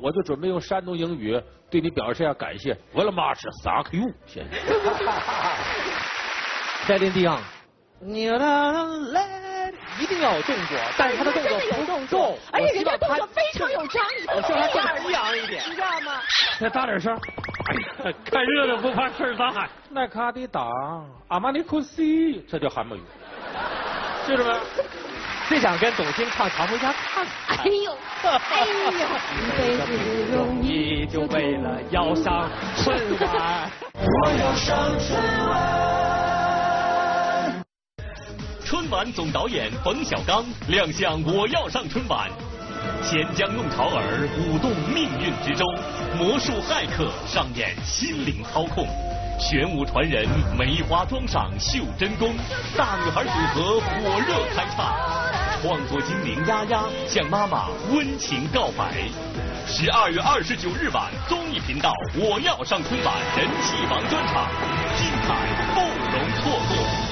我就准备用山东英语对你表示一下感谢。我的妈是 thank you， 谢谢。 塞琳迪昂，你一定要有动作，但是他的动作不够， 而且人家动作非常有张力， 我希望他更激昂一点， 你知道吗？ 再大点声。看热闹不怕事儿大。耐卡迪达，阿玛尼库西，这叫韩国语，记着没？ 最想跟董卿唱《唐回家看看》。 哎呦，哎呦，一辈子不容易， 就为了要上春晚。 我要上春晚。 春晚总导演冯小刚亮相《我要上春晚》，钱江弄潮儿舞动命运之舟，魔术骇客上演心灵操控，玄武传人梅花桩上秀真功，大女孩组合火热开唱，创作精灵丫丫向妈妈温情告白。12月29日晚，综艺频道《我要上春晚》人气王专场，精彩不容错过。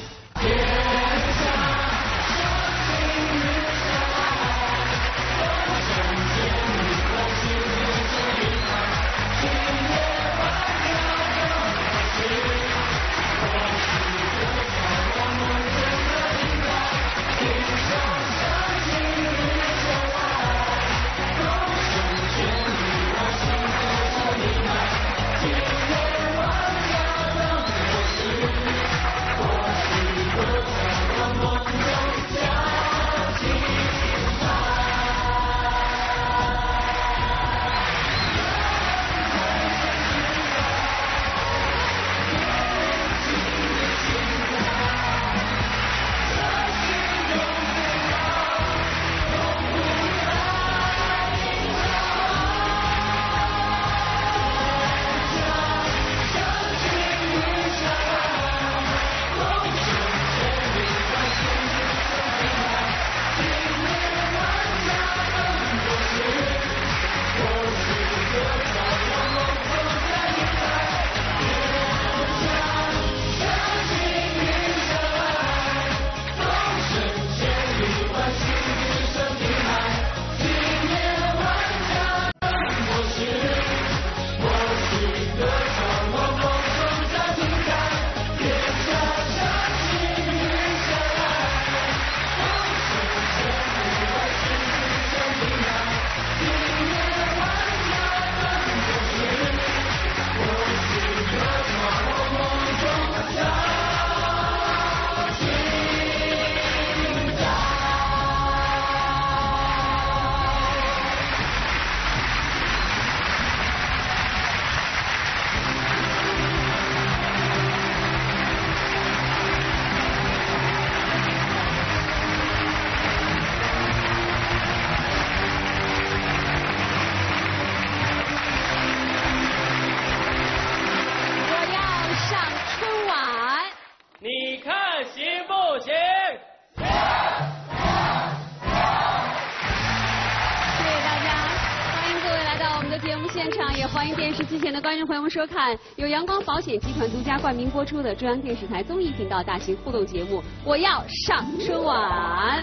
欢迎电视机前的观众朋友们收看由阳光保险集团独家冠名播出的中央电视台综艺频道大型互动节目《我要上春晚》。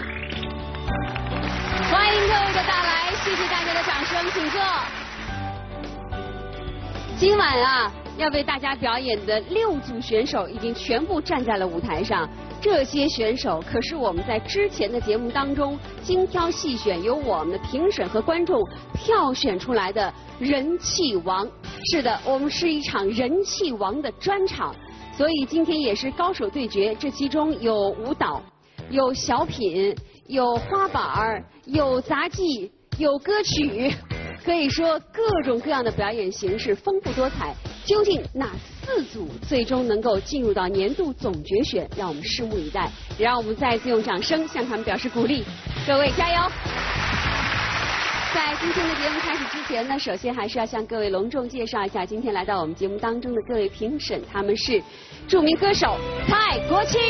欢迎各位的到来，谢谢大家的掌声，请坐。今晚啊，要为大家表演的6组选手已经全部站在了舞台上。这些选手可是我们在之前的节目当中精挑细选，由我们的评审和观众票选出来的人气王。是的，我们是一场人气王的专场，所以今天也是高手对决。这其中有舞蹈，有小品，有花板，有杂技，有歌曲，可以说各种各样的表演形式丰富多彩。究竟哪4组最终能够进入到年度总决选，让我们拭目以待。让我们再次用掌声向他们表示鼓励，各位加油！在今天的节目开始之前呢，首先还是要向各位隆重介绍一下今天来到我们节目当中的各位评审，他们是著名歌手蔡国庆。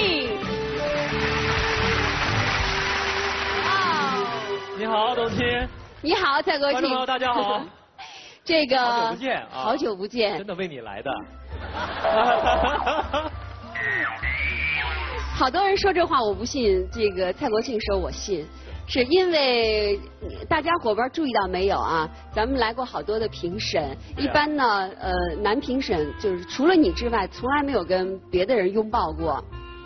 你好，董卿。 你好，蔡国庆。 观众朋友大家好。 这个好久不见啊！ 好久不见， 真的为你来的。 好多人说这话我不信，这个蔡国庆说我信。 是因为大家伙伴注意到没有啊？咱们来过好多的评审，一般呢，男评审就是除了你之外，从来没有跟别的人拥抱过。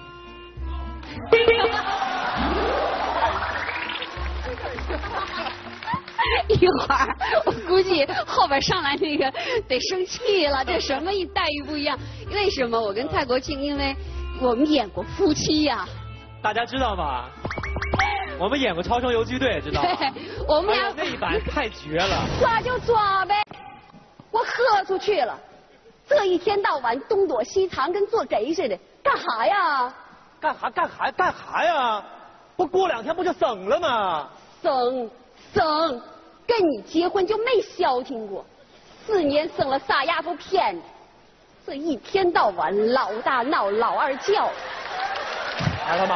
一会儿我估计后边上来那个得生气了，这什么待遇不一样？为什么？我跟蔡国庆，因为我们演过夫妻呀。 大家知道吧？我们演过《超生游击队》，知道吗？ 对，我们俩那一版太绝了。 抓就抓呗，我喝出去了。这一天到晚东躲西藏，跟做贼似的，干哈呀？ 干哈呀？不过2天不就省了吗？ 省，跟你结婚就没消停过，4年省了啥丫头骗你？这一天到晚老大闹老二叫。 孩子们，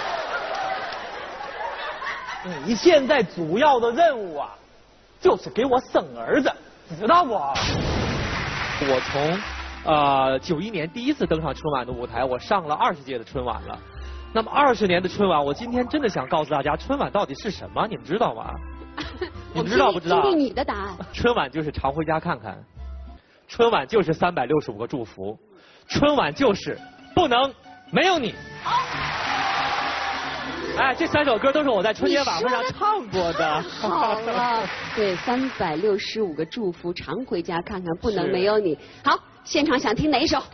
你现在主要的任务啊，就是给我生儿子，知道不？我从91年第一次登上春晚的舞台，我上了20届的春晚了。那么20年的春晚，我今天真的想告诉大家，春晚到底是什么？你们知道吗？你们知道不知道？ 听听你的答案。 春晚就是常回家看看，春晚就是365个祝福，春晚就是不能没有你。哎，这3首歌都是我在春节晚会上唱过的。 好了，对，365个祝福，常回家看看，不能没有你。好，现场想听哪一首？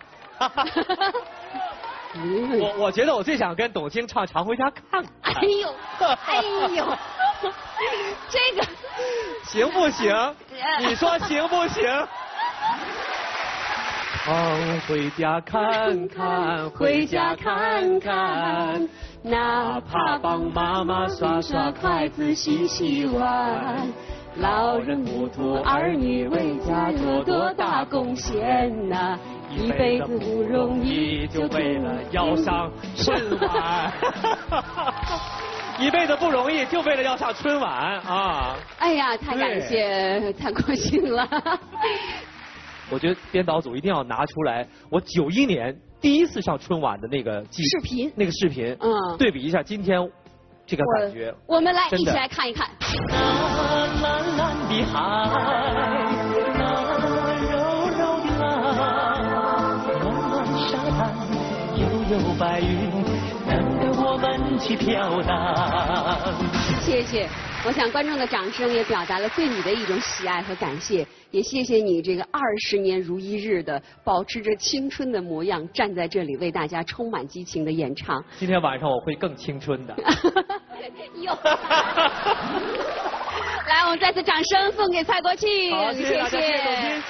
我觉得我最想跟董卿唱《常回家看看》。 哎呦，这个行不行？你说行不行？常回家看看，回家看看，哪怕帮妈妈刷刷筷子、洗洗碗。老人糊涂，儿女为家多多大贡献呐，一辈子不容易，就为了要上春晚。一辈子不容易，就为了要上春晚啊！ 哎呀，太感谢蔡国庆了。 我觉得编导组一定要拿出来我91年第一次上春晚的那个视频， 对比一下今天这个感觉。 我们来一起来看一看。 蓝蓝的海，那柔柔的浪，暖暖沙滩，悠悠白云，等着我们去飘荡。 谢谢，我想观众的掌声也表达了对你的一种喜爱和感谢，也谢谢你这个20年如一日的保持着青春的模样，站在这里为大家充满激情的演唱。 今天晚上我会更青春的。 哟。来，我们再次掌声送给蔡国庆， 谢谢大家，谢谢董卿。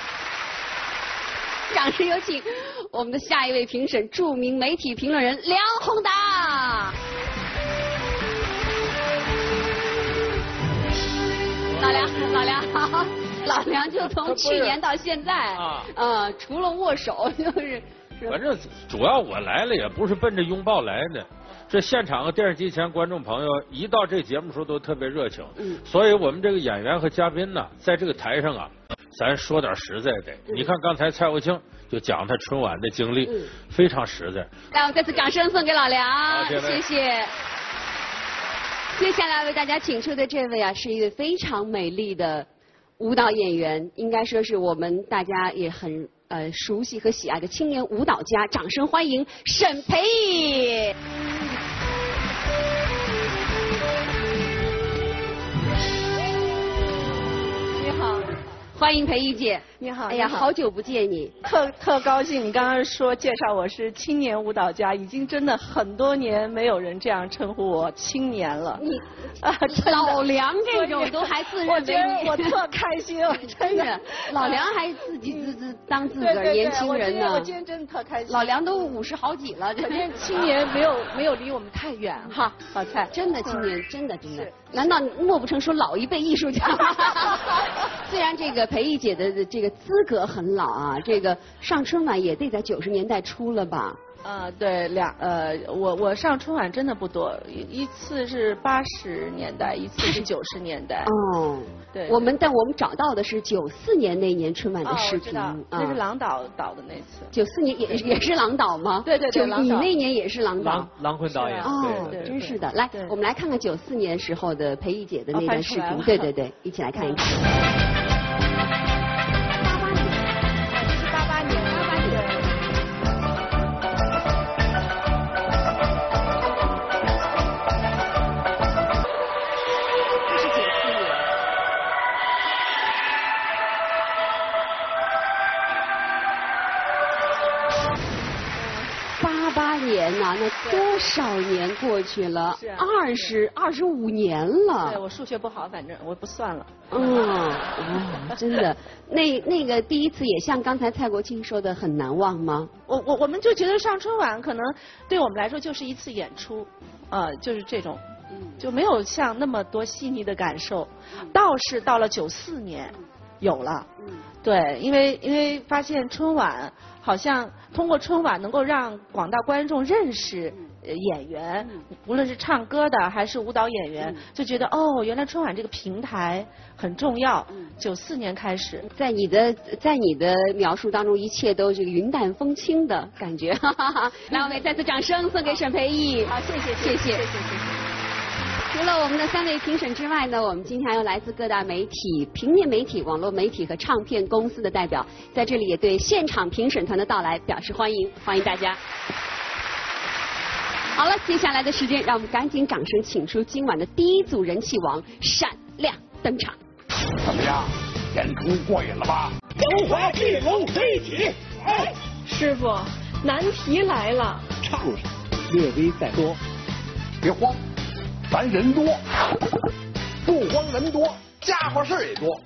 掌声有请我们的下一位评审，著名媒体评论人梁宏达。老梁就从去年到现在，除了握手就是。 反正主要我来了也不是奔着拥抱来的。这现场和电视机前观众朋友一到这节目时候都特别热情，所以我们这个演员和嘉宾呢，在这个台上啊，咱说点实在的。你看刚才蔡国庆就讲他春晚的经历，非常实在。 来，我们再次掌声送给老梁，谢谢。接下来为大家请出的这位啊，是一位非常美丽的舞蹈演员，应该说是我们大家也很熟悉和喜爱的青年舞蹈家，掌声欢迎沈培艺。 你好， 欢迎培艺姐。 你好， 哎呀，好久不见你， 特高兴。你刚刚说介绍我是青年舞蹈家，已经真的很多年没有人这样称呼我青年了。 你老梁这种都还自认为我觉得我特开心，我真的。 老梁还自己当自个儿年轻人呢。 我今天真的特开心。 老梁都50好几了， 可见青年没有离我们太远哈。老蔡， 真的青年，真的。难道莫不成说老一辈艺术家？虽然这个培艺姐的这个资格很老啊，这个上春晚也得在90年代初了吧？ 对，我上春晚真的不多，一次是80年代，一次是90年代。 哦， 对。 但我们找到的是94年那年春晚的视频， 那是郎导导的那次。 94年也是郎导吗？ 对对对， 你那年也是郎导。 郎昆导演。 哦， 对， 真是的。来，我们来看看94年时候的裴艺姐的那段视频。对对对，一起来看一看。88年呐，那多少年过去了？25年了。 对，我数学不好，反正我不算了。 真的，那个第一次也像刚才蔡国庆说的很难忘吗？ 我们就觉得上春晚可能对我们来说就是一次演出，就是这种，就没有像那么多细腻的感受。倒是到了94年，有了。对，因为发现春晚好像通过春晚能够让广大观众认识演员，无论是唱歌的还是舞蹈演员，就觉得原来春晚这个平台很重要。94年开始， 在你的描述当中，一切都这个云淡风轻的感觉。来，我们再次掌声送给沈培艺。 好，谢谢。 除了我们的3位评审之外呢，我们今天还有来自各大媒体、平面媒体、网络媒体和唱片公司的代表，在这里也对现场评审团的到来表示欢迎，欢迎大家。好了，接下来的时间，让我们赶紧掌声请出今晚的第一组人气王闪亮登场。 怎么样，演出过瘾了吧？ 中华巨龙飞起！哎， 师傅，难题来了。 唱上，略微再多， 别慌。咱人多，不光人多，家伙事也多，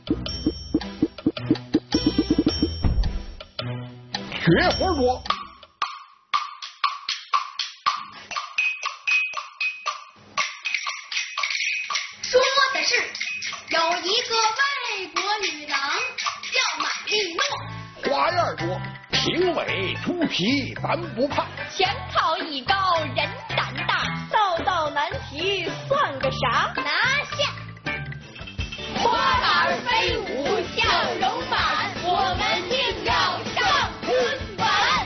学活多。 说的是有一个外国女郎叫玛丽诺， 花样多，评委出题咱不怕， 前靠艺高人胆大， 道难题算个啥？ 拿下！花板飞舞笑容满，我们定要上春晚。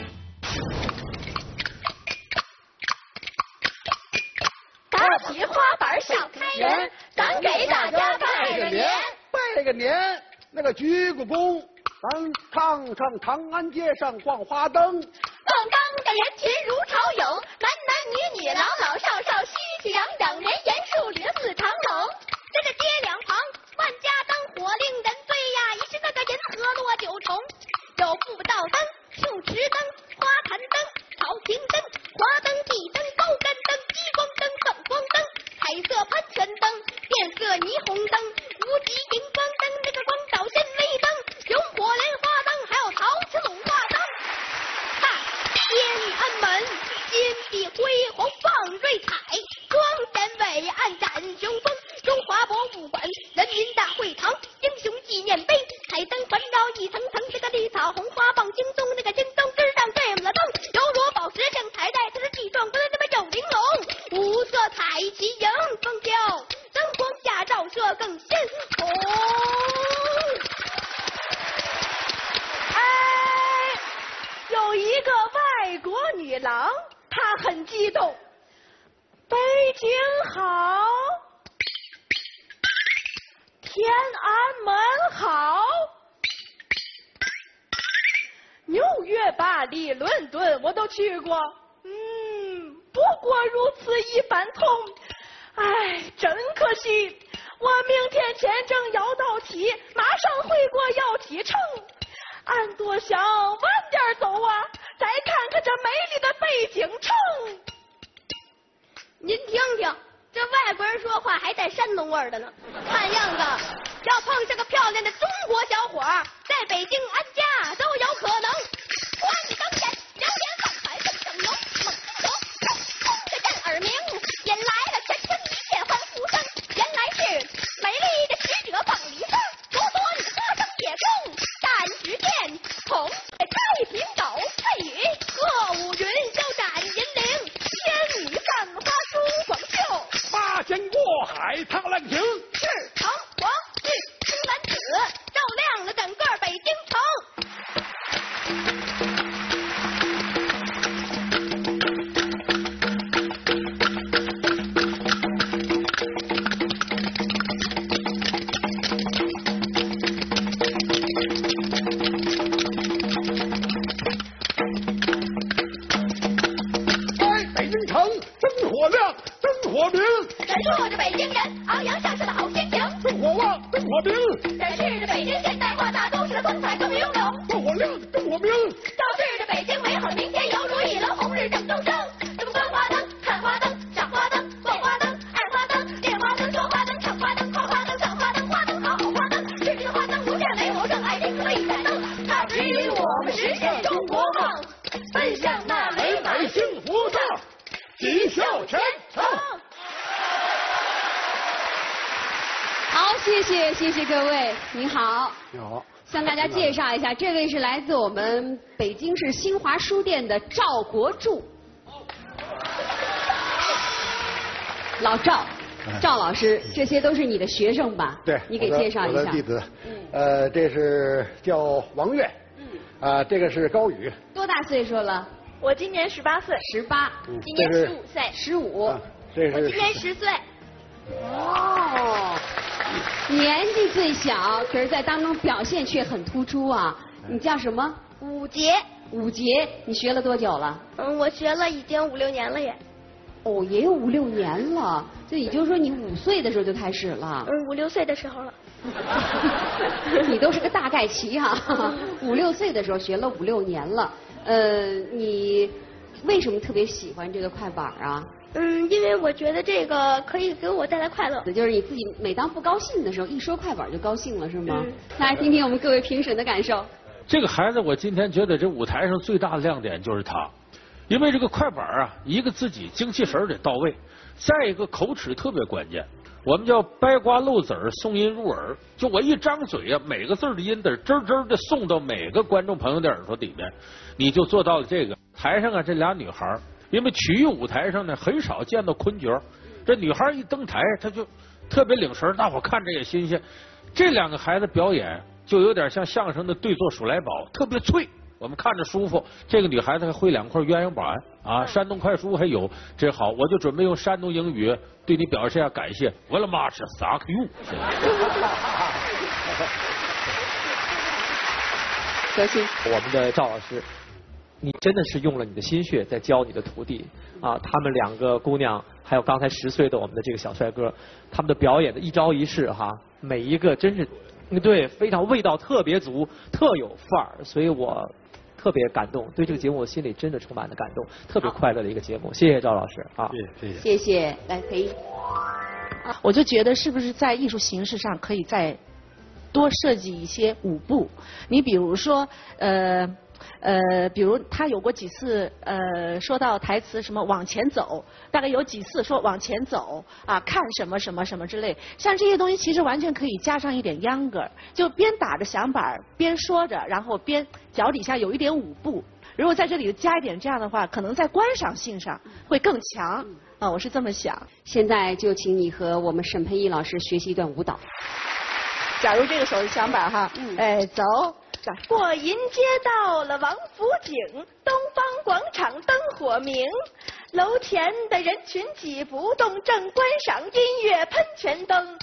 搭起花板上开人，咱给大家拜个年。 拜个年，那个鞠个躬，咱唱唱长安街上放花灯。 放灯的人群如潮涌，男男女女老老少少熙熙攘攘，人言数里的四长龙。在这街两旁万家灯火令人醉呀，一时那个银河落九重。有步道灯、树池灯、花坛灯、草坪灯、花灯、地灯、高杆灯、激光灯、反光灯、彩色喷泉灯、变色霓虹灯、无极荧光灯，那个光照显微灯，有火莲花灯，还有陶瓷鲁花灯。天安门金碧辉煌放瑞彩，光显伟岸展雄风。中华博物馆、人民大会堂、英雄纪念碑，彩灯环绕一层层，这个绿草红花棒金松，那个金松枝上缀满了灯，柔弱宝石像彩带，这是地状观那么九玲珑，五色彩旗迎风飘，灯光下照射更鲜红。 有一个外国女郎，她很激动。北京好，天安门好，纽约、巴黎、伦敦我都去过。不过如此一般通。真可惜，我明天签证要到期，马上回国要启程。俺多想晚点走啊，再看看这美丽的北京城。 您听听，这外国人说话还带山东味儿的呢。看样子要碰上个漂亮的中国小伙，在北京安家都有可能。花一张眼，两脸反彩更整容，猛筋头，轰的震耳鸣，引来了全城一片欢呼声。原来是美丽的使者放礼声，多多你歌声野公，但只见红的太平狗，配语歌舞云霄展银铃，天女散花梳广袖， 八仙过海踏浪行， 是唐皇日展示着北京现代化大都市的风采更涌动。 烽火亮，灯火明， 昭示着北京美好明天犹如一轮红日正东升。这么观花灯、看花灯、赏花灯、逛花灯、爱花灯、恋花灯、说花灯、唱花灯、夸花灯、赏花灯、花灯好好花灯，世界的花灯如见雷谋正，爱情的一盏灯，它指引我们实现中国梦，奔向那美满幸福的喜笑前程。 好，谢谢各位，您好。 你好。 向大家介绍一下，这位是来自我们北京市新华书店的赵国柱，老赵，赵老师，这些都是你的学生吧？ 对， 你给介绍一下。 我的弟子，这是叫王悦，这个是高宇。 多大岁数了？ 我今年18岁。 18。 今年15岁。 15。 这是我今年10岁。 哦。年纪最小，可是在当中表现却很突出啊！你叫什么？ 武杰。 武杰，你学了多久了？ 我学了已经5、6年了也。 哦，也有5、6年了，这也就是说你5岁的时候就开始了。 5、6岁的时候了。 你都是个大概齐哈，5、6岁的时候学了5、6年了。你为什么特别喜欢这个快板啊？ 因为我觉得这个可以给我带来快乐。 就是你自己每当不高兴的时候，一说快板就高兴了，是吗？来听听我们各位评审的感受。 这个孩子，我今天觉得这舞台上最大的亮点就是他，因为这个快板啊，一个自己精气神得到位，再一个口齿特别关键。我们叫掰瓜漏籽儿，送音入耳。就我一张嘴啊，每个字的音得吱吱的送到每个观众朋友的耳朵里面，你就做到了这个。台上啊，这俩女孩。因为曲艺舞台上呢，很少见到昆角，这女孩一登台，她就特别领神，大伙看着也新鲜。这两个孩子表演就有点像相声的对坐数来宝，特别脆，我们看着舒服。这个女孩子还会2块鸳鸯板啊，山东快书还有，真好。我就准备用山东英语对你表示一下感谢。我的妈是撒克 you。 可惜， 我们的赵老师。你真的是用了你的心血在教你的徒弟啊！他们2个姑娘，还有刚才10岁的我们的这个小帅哥，他们的表演的一招一式哈，每一个真是对非常味道特别足，特有范儿，所以我特别感动。对这个节目我心里真的充满了感动，特别快乐的一个节目。谢谢赵老师啊！ 谢谢，来裴。 我就觉得是不是在艺术形式上可以再多设计一些舞步？你比如说比如他有过几次说到台词什么往前走，大概有几次说往前走啊，看什么什么什么之类，像这些东西其实完全可以加上一点秧歌，就边打着响板边说着，然后边脚底下有一点舞步。如果在这里加一点这样的话，可能在观赏性上会更强啊，我是这么想。 现在就请你和我们沈培艺老师学习一段舞蹈。 假如这个手是响板哈，走。 过银街到了王府井，东方广场灯火明，楼前的人群挤不动，正观赏音乐喷泉灯。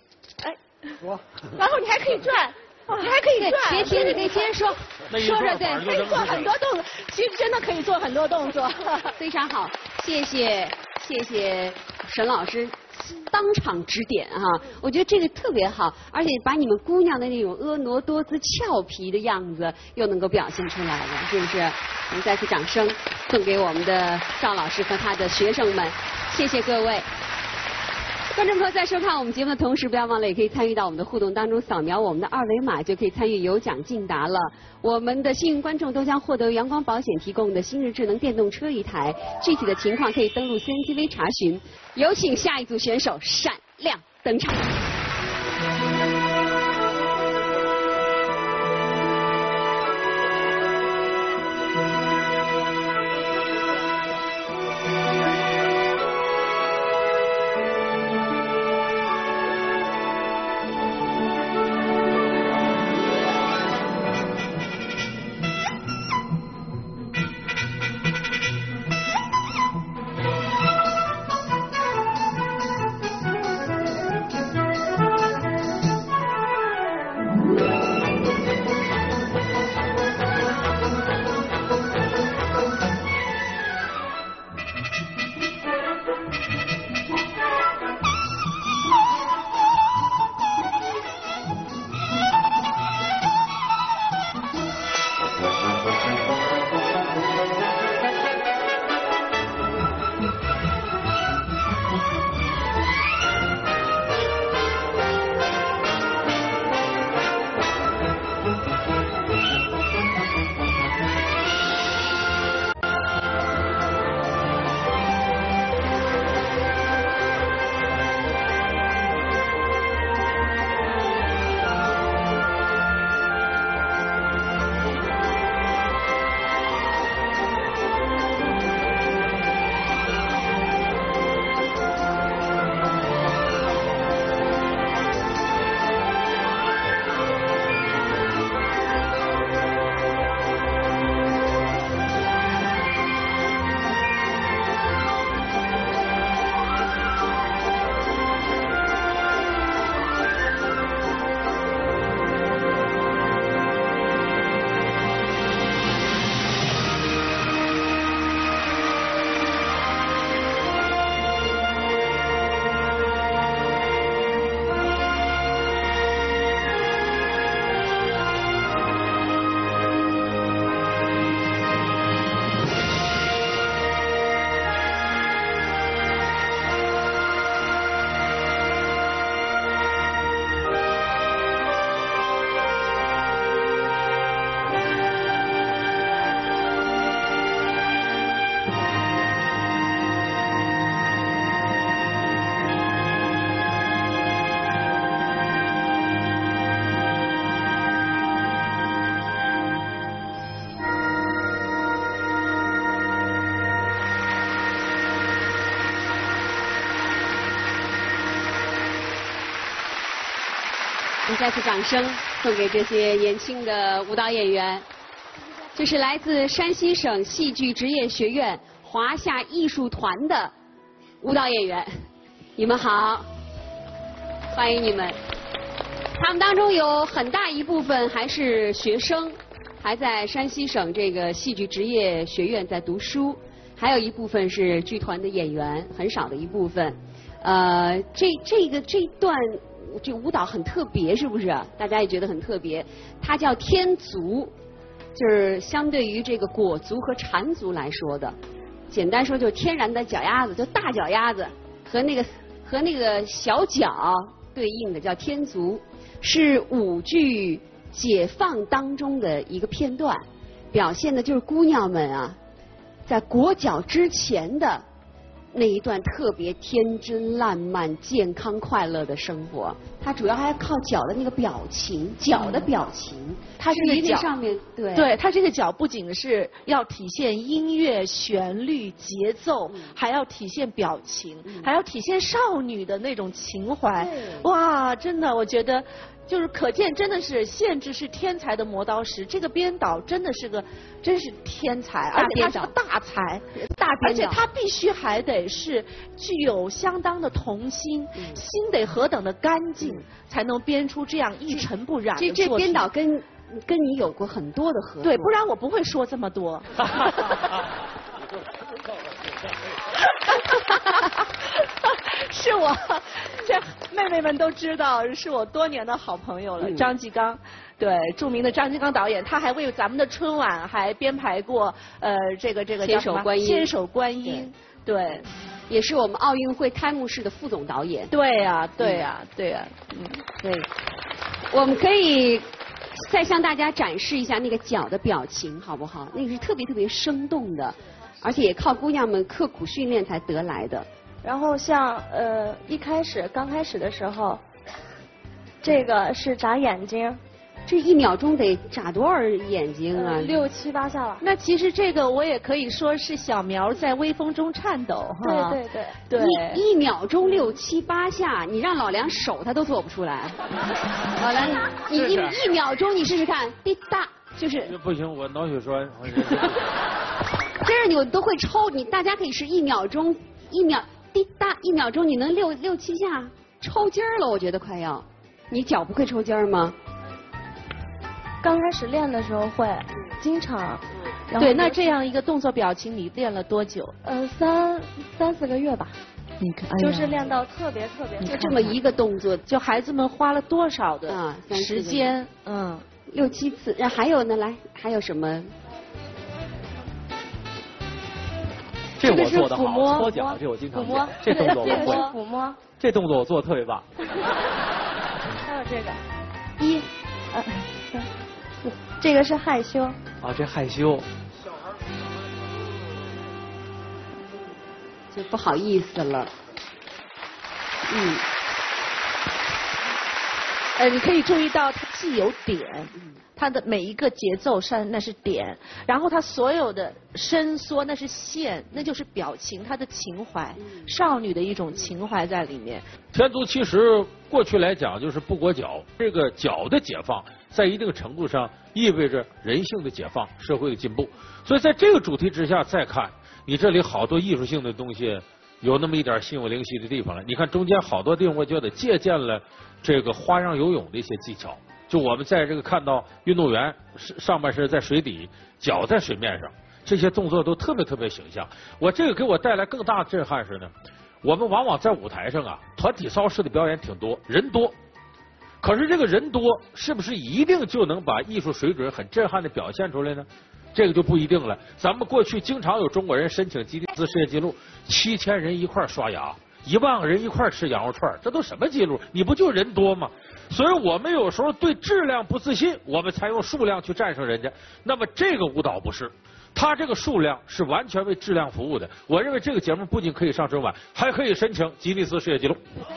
然后你还可以转，你还可以转。 别停，你可以接着说，说着对， 可以做很多动作，其实真的可以做很多动作， 非常好，谢谢沈老师。当场指点哈，我觉得这个特别好，而且把你们姑娘的那种婀娜多姿、俏皮的样子又能够表现出来了，是不是？我们再次掌声送给我们的赵老师和他的学生们，谢谢各位。观众朋友在收看我们节目的同时，不要忘了也可以参与到我们的互动当中，扫描我们的2维码就可以参与有奖竞答了。我们的幸运观众都将获得阳光保险提供的新日智能电动车1台，具体的情况可以登录 CNTV 查询。有请下一组选手闪亮登场。 再次掌声送给这些年轻的舞蹈演员。这是来自山西省戏剧职业学院华夏艺术团的舞蹈演员，你们好，欢迎你们。他们当中有很大一部分还是学生，还在山西省这个戏剧职业学院在读书，还有一部分是剧团的演员，很少的一部分。这一段这舞蹈很特别，是不是？大家也觉得很特别。它叫天足，就是相对于这个果足和缠足来说的。简单说就是天然的脚丫子，就大脚丫子和那个小脚对应的叫天足，是舞剧解放当中的一个片段，表现的就是姑娘们啊，在裹脚之前的那一段特别天真烂漫、健康快乐的生活。它主要还要靠脚的那个表情，脚的表情。 它这个脚上面对它这个脚不仅是要体现音乐旋律节奏，还要体现表情，还要体现少女的那种情怀。哇，真的，我觉得就是可见，真的是限制是天才的磨刀石。这个编导真的是天才，而且他是个大才，而且他必须还得是具有相当的童心，心得何等的干净，才能编出这样一尘不染的作品。 这编导跟你有过很多的合作， 对，不然我不会说这么多。是我，这妹妹们都知道，是我多年的好朋友了，张继刚。对，著名的张继刚导演，他还为咱们的春晚还编排过这个千手观音。 千手观音，对， 也是我们奥运会开幕式的副总导演。 对呀，对， 我们可以再向大家展示一下那个脚的表情，好不好？那个是特别特别生动的，而且也靠姑娘们刻苦训练才得来的。 然后像刚开始的时候，这个是眨眼睛。 这1秒钟得眨多少眼睛啊 ？6、7、8下吧。 那其实这个我也可以说是小苗在微风中颤抖哈。 对。 1秒钟6、7、8下，你让老梁手他都做不出来。老梁，你一秒钟你试试看，滴答就是。 不行，我脑血栓。 真是你都会抽，大家可以试1秒钟滴答1秒钟，你能6、7下抽筋儿了，我觉得快要。你脚不会抽筋儿吗？ 刚开始练的时候会，经常。 对，那这样一个动作表情，你练了多久 ？3、4个月吧。 你看， 就是练到特别。 就这么一个动作， 就孩子们花了多少的时间 ？6、7次。还有呢，来，还有什么？ 这我做的好，搓脚，这我经常做。这动作我会。 抚摸。 这动作我做的特别棒。 还有这个，1、2、3、4，这个是害羞。 啊，这害羞。 就不好意思了。 你可以注意到它既有点，它的每一个节奏上那是点，然后它所有的伸缩那是线，那就是表情，它的情怀，少女的一种情怀在里面。 天足其实过去来讲就是不裹脚，这个脚的解放在一定程度上意味着人性的解放，社会的进步。所以在这个主题之下再看，你这里好多艺术性的东西有那么一点心有灵犀的地方了。你看中间好多地方，我觉得借鉴了这个花样游泳的一些技巧。就我们在这个看到运动员上半身在水底，脚在水面上，这些动作都特别特别形象。这个给我带来更大的震撼是呢，我们往往在舞台上啊，团体操式的表演挺多，人多。可是这个人多，是不是一定就能把艺术水准很震撼的表现出来呢？这个就不一定了。咱们过去经常有中国人申请吉尼斯世界纪录，7000人一块刷牙，1万个人一块吃羊肉串，这都什么记录？你不就人多吗？所以我们有时候对质量不自信，我们才用数量去战胜人家。那么这个舞蹈不是，它这个数量是完全为质量服务的。我认为这个节目不仅可以上春晚，还可以申请吉尼斯世界纪录。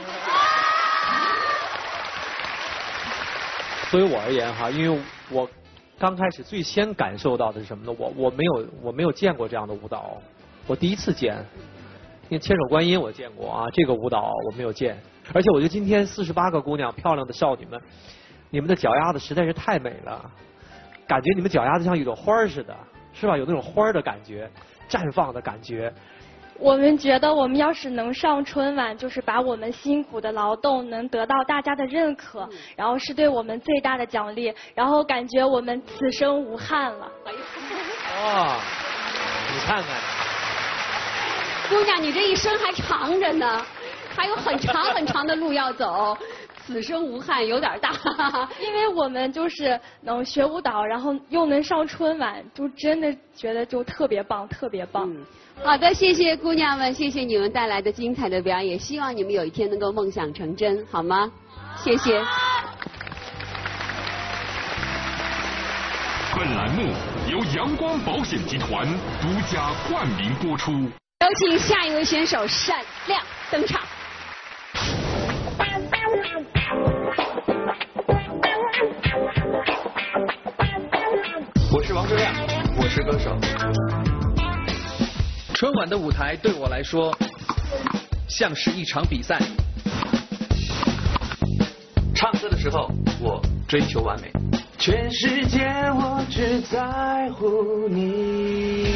对于我而言哈，因为我刚开始最先感受到的是什么呢？我没有见过这样的舞蹈，我第一次见。因为千手观音我见过啊，这个舞蹈我没有见。而且我觉得今天48个姑娘漂亮的少女们， 你们的脚丫子实在是太美了，感觉你们脚丫子像一朵花似的，是吧？有那种花的感觉，绽放的感觉。 我们觉得我们要是能上春晚，就是把我们辛苦的劳动能得到大家的认可，然后是对我们最大的奖励，然后感觉我们此生无憾了。 哦，你看看， 姑娘，你这一生还长着呢，还有很长很长的路要走。此生无憾有点大， 因为我们就是能学舞蹈，然后又能上春晚，就真的觉得就特别棒，特别棒。 好的，谢谢姑娘们，谢谢你们带来的精彩的表演，希望你们有一天能够梦想成真，好吗？谢谢。 本栏目由阳光保险集团独家冠名播出。 有请下一位选手闪亮登场。 我是王铮亮，我是歌手。春晚的舞台对我来说像是一场比赛。唱歌的时候，我追求完美。全世界我只在乎你，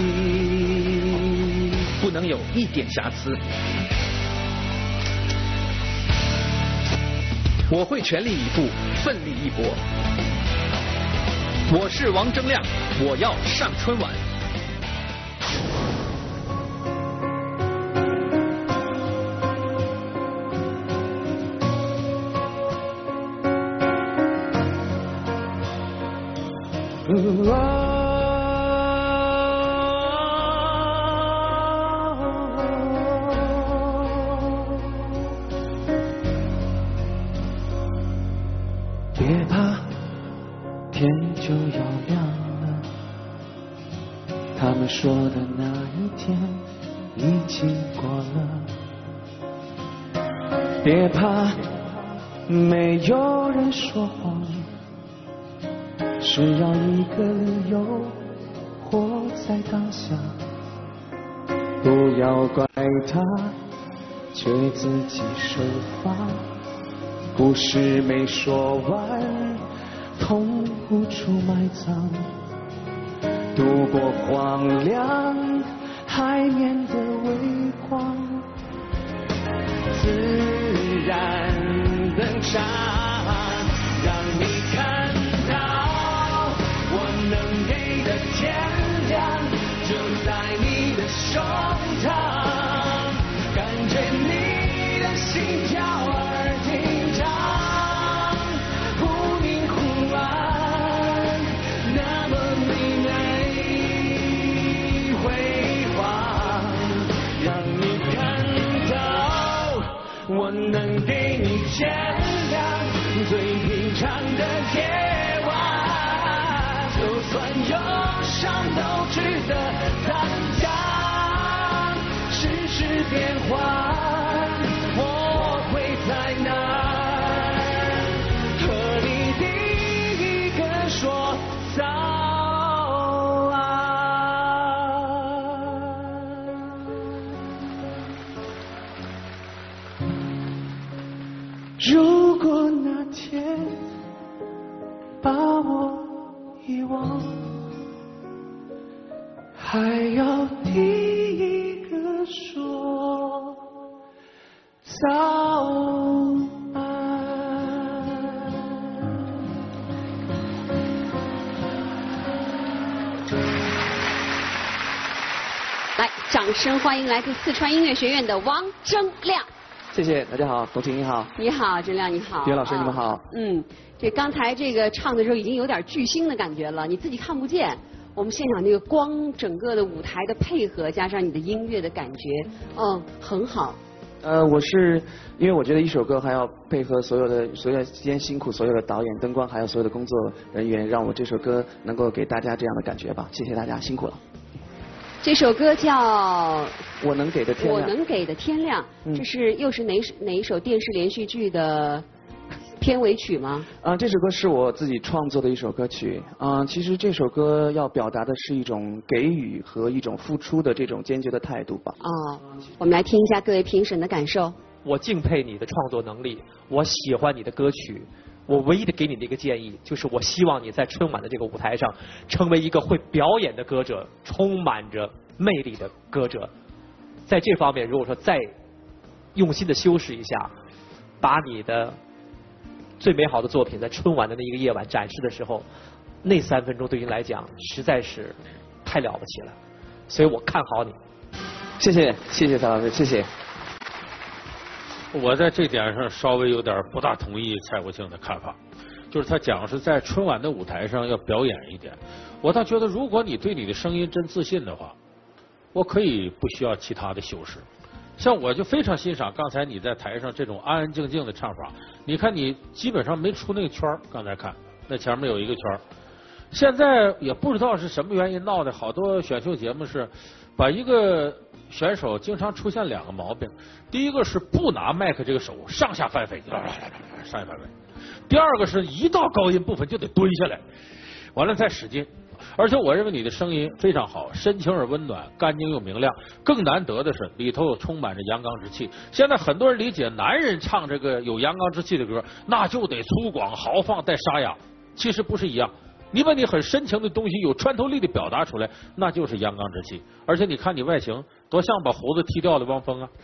不能有一点瑕疵。我会全力以赴，奋力一搏。我是王铮亮，我要上春晚。 别怕，天就要亮了。他们说的那一天已经过了。别怕，没有人说谎，只要一个理由，活在当下。不要怪他，却自己受罚。故事没说完，痛无处埋葬。度过荒凉，海面的微光，自然登场，让你看到我能给的天亮，就在你的胸膛，感觉你的心跳而紧张，忽明忽暗，那么明媚辉煌，让你看到我能给你天亮，最平常的夜晚，就算忧伤都值得参加，世事变幻，我会在那儿和你第一个说早安。如果那天把我遗忘，还要第一个说早安。 来，掌声欢迎来自四川音乐学院的王铮亮。 谢谢，大家好，董卿你好。 你好，铮亮你好。 袁老师你们好。 这刚才这个唱的时候已经有点巨星的感觉了，你自己看不见。我们现场那个光，整个的舞台的配合，加上你的音乐的感觉，很好。 我是因为我觉得一首歌还要配合所有今天辛苦所有的导演、灯光，还有所有的工作人员，让我这首歌能够给大家这样的感觉吧。谢谢大家，辛苦了。 这首歌叫《 我能给的天亮》。 我能给的天亮，这是又是哪一首电视连续剧的片尾曲吗？ 这首歌是我自己创作的一首歌曲。其实这首歌要表达的是一种给予和一种付出的这种坚决的态度吧。 我们来听一下各位评审的感受。 我敬佩你的创作能力，我喜欢你的歌曲， 我唯一的给你的一个建议，就是我希望你在春晚的这个舞台上，成为一个会表演的歌者，充满着魅力的歌者。在这方面，如果说再用心的修饰一下，把你的最美好的作品在春晚的那一个夜晚展示的时候，那3分钟对您来讲实在是太了不起了。所以我看好你。 谢谢，谢谢曹老师，谢谢。 我在这点上稍微有点不大同意蔡国庆的看法，就是他讲是在春晚的舞台上要表演一点。我倒觉得，如果你对你的声音真自信的话，我可以不需要其他的修饰。像我就非常欣赏刚才你在台上这种安安静静的唱法。你看你基本上没出那个圈儿，刚才看那前面有一个圈儿。现在也不知道是什么原因闹的，好多选秀节目是把一个选手经常出现2个毛病，第一个是不拿麦克这个手上下翻飞，上下翻飞；第二个是一到高音部分就得蹲下来，完了再使劲。而且我认为你的声音非常好，深情而温暖，干净又明亮。更难得的是里头有充满着阳刚之气。现在很多人理解男人唱这个有阳刚之气的歌，那就得粗犷豪放带沙哑，其实不是一样。你把你很深情的东西有穿透力的表达出来，那就是阳刚之气。而且你看你外形多像把胡子剃掉的汪峰啊！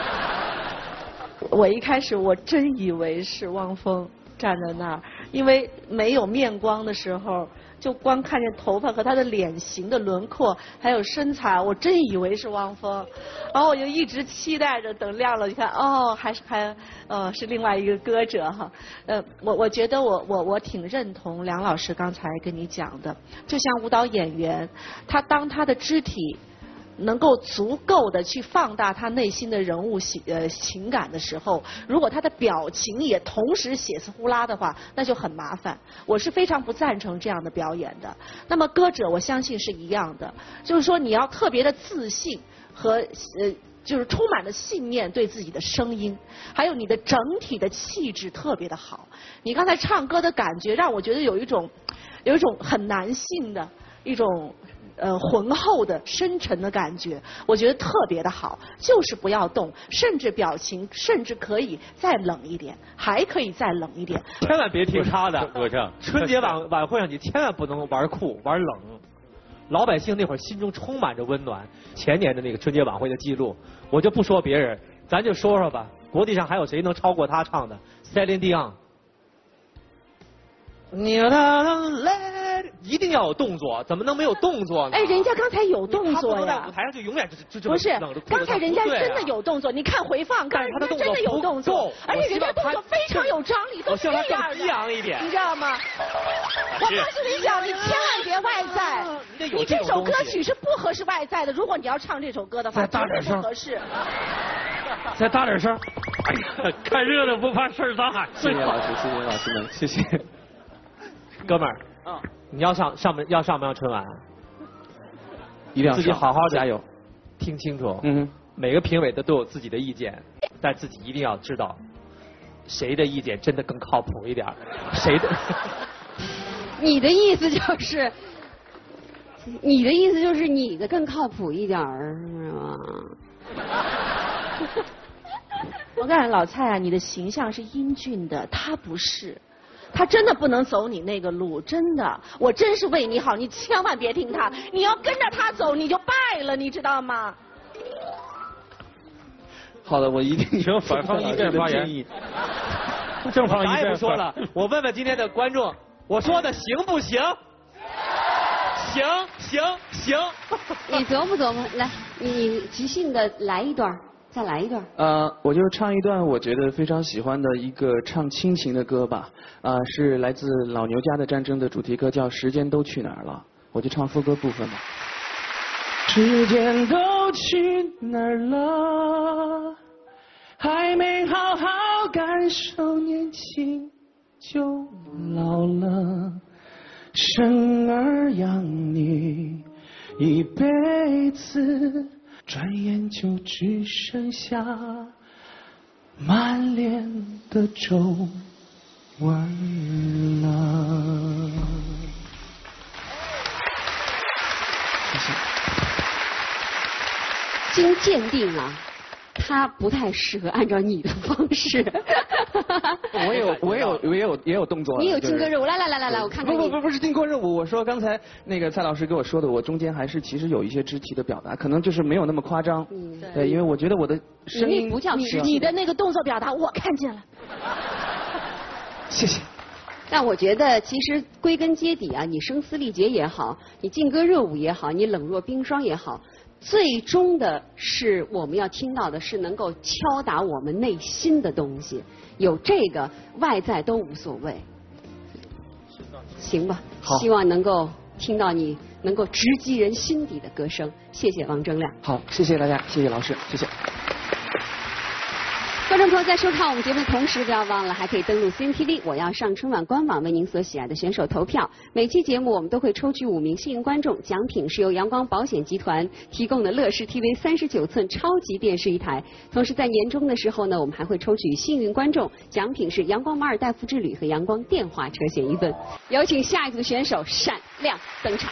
我一开始我真以为是汪峰站在那儿，因为没有面光的时候，就光看见头发和他的脸型的轮廓，还有身材，我真以为是汪峰。然后我就一直期待着，等亮了，你看，哦，是另外一个歌者哈。我觉得我挺认同梁老师刚才跟你讲的，就像舞蹈演员，当他的肢体能够足够的去放大他内心的人物情感的时候，如果他的表情也同时血丝呼啦的话，那就很麻烦。我是非常不赞成这样的表演的。那么歌者我相信是一样的，就是说你要特别的自信和就是充满了信念对自己的声音，还有你的整体的气质特别的好。你刚才唱歌的感觉让我觉得有一种很男性的一种浑厚的深沉的感觉，我觉得特别的好，就是不要动，甚至表情甚至可以再冷一点，还可以再冷一点。 千万别听他的，春节晚会上你千万不能玩酷玩冷。老百姓那会儿心中充满着温暖。前年的那个春节晚会的记录，我就不说别人，咱就说说吧，国际上还有谁能超过他唱的 Celine Dion？ 一定要有动作，怎么能没有动作呢？ 哎，人家刚才有动作呀！ 在舞台上就永远就不是，刚才人家真的有动作，你看回放， 但是他的动作真的有动作，而且人家动作非常有张力，都是这样的。 我希望他更激昂一点， 你知道吗？我告诉你讲，你千万别外在，你这首歌曲是不合适外在的。如果你要唱这首歌的话， 再大点声， 不合适。 再大点声！哎呀，看热闹不怕事儿大。 谢谢老师，谢谢老师们，谢谢。 哥们儿，你要上不上春晚？ 一定要自己好好加油， 听清楚。每个评委都有自己的意见，但自己一定要知道谁的意见真的更靠谱一点，谁的。 你的意思就是你的更靠谱一点是吗？ 我告诉你老蔡啊，你的形象是英俊的，他不是。他真的不能走你那个路，真的，我真是为你好，你千万别听他，你要跟着他走，你就败了，你知道吗？ 好的，我一定请反方意见发言。正方意见不说了，我问问今天的观众，我说的行不行？行。 你琢磨琢磨，来，你即兴的来一段。再来一段。 我就唱一段我觉得非常喜欢的一个唱亲情的歌吧，是来自老牛家的战争的主题歌，叫《时间都去哪儿了》，我就唱副歌部分吧。时间都去哪儿了？还没好好感受年轻就老了，生儿养女一辈子。转眼就只剩下满脸的皱纹了。 经鉴定啊， 他不太适合按照你的方式。 我也有动作。 你有劲歌热舞，来，我看看你。 不是劲歌热舞，我说刚才那个蔡老师跟我说的，我中间还是其实有一些肢体的表达，可能就是没有那么夸张。对，因为我觉得我的声音不叫你的那个动作表达我看见了。 谢谢。 但我觉得，其实归根结底啊，你声嘶力竭也好，你劲歌热舞也好，你冷若冰霜也好，最终的是我们要听到的是能够敲打我们内心的东西，有这个外在都无所谓。行吧，希望能够听到你能够直击人心底的歌声。谢谢王铮亮。 好，谢谢大家，谢谢老师，谢谢。 观众朋友在收看我们节目的同时，不要忘了还可以登录 CNTV 我要上春晚官网为您所喜爱的选手投票。每期节目我们都会抽取5名幸运观众，奖品是由阳光保险集团提供的乐视 TV 39寸超级电视1台。同时在年终的时候呢，我们还会抽取幸运观众，奖品是阳光马尔代夫之旅和阳光电话车险1份。有请下一组选手闪亮登场。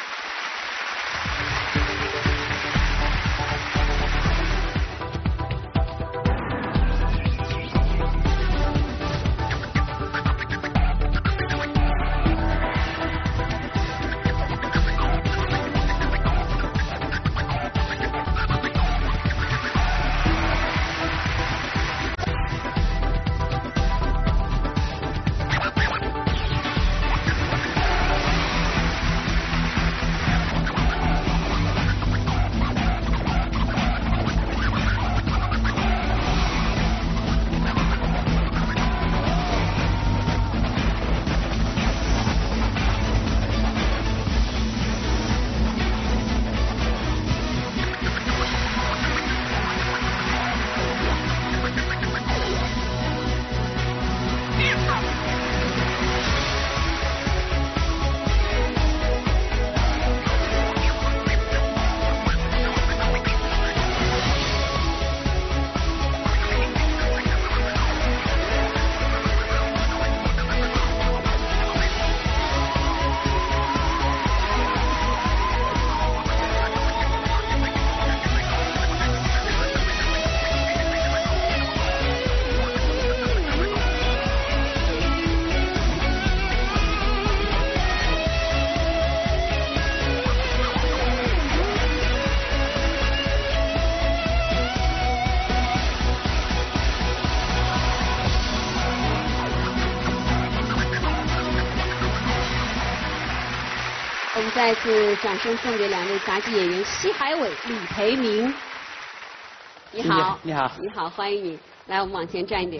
我们再次掌声送给2位杂技演员奚海伟、李培明。你好， 你好， 你好，欢迎你。来，我们往前站一点。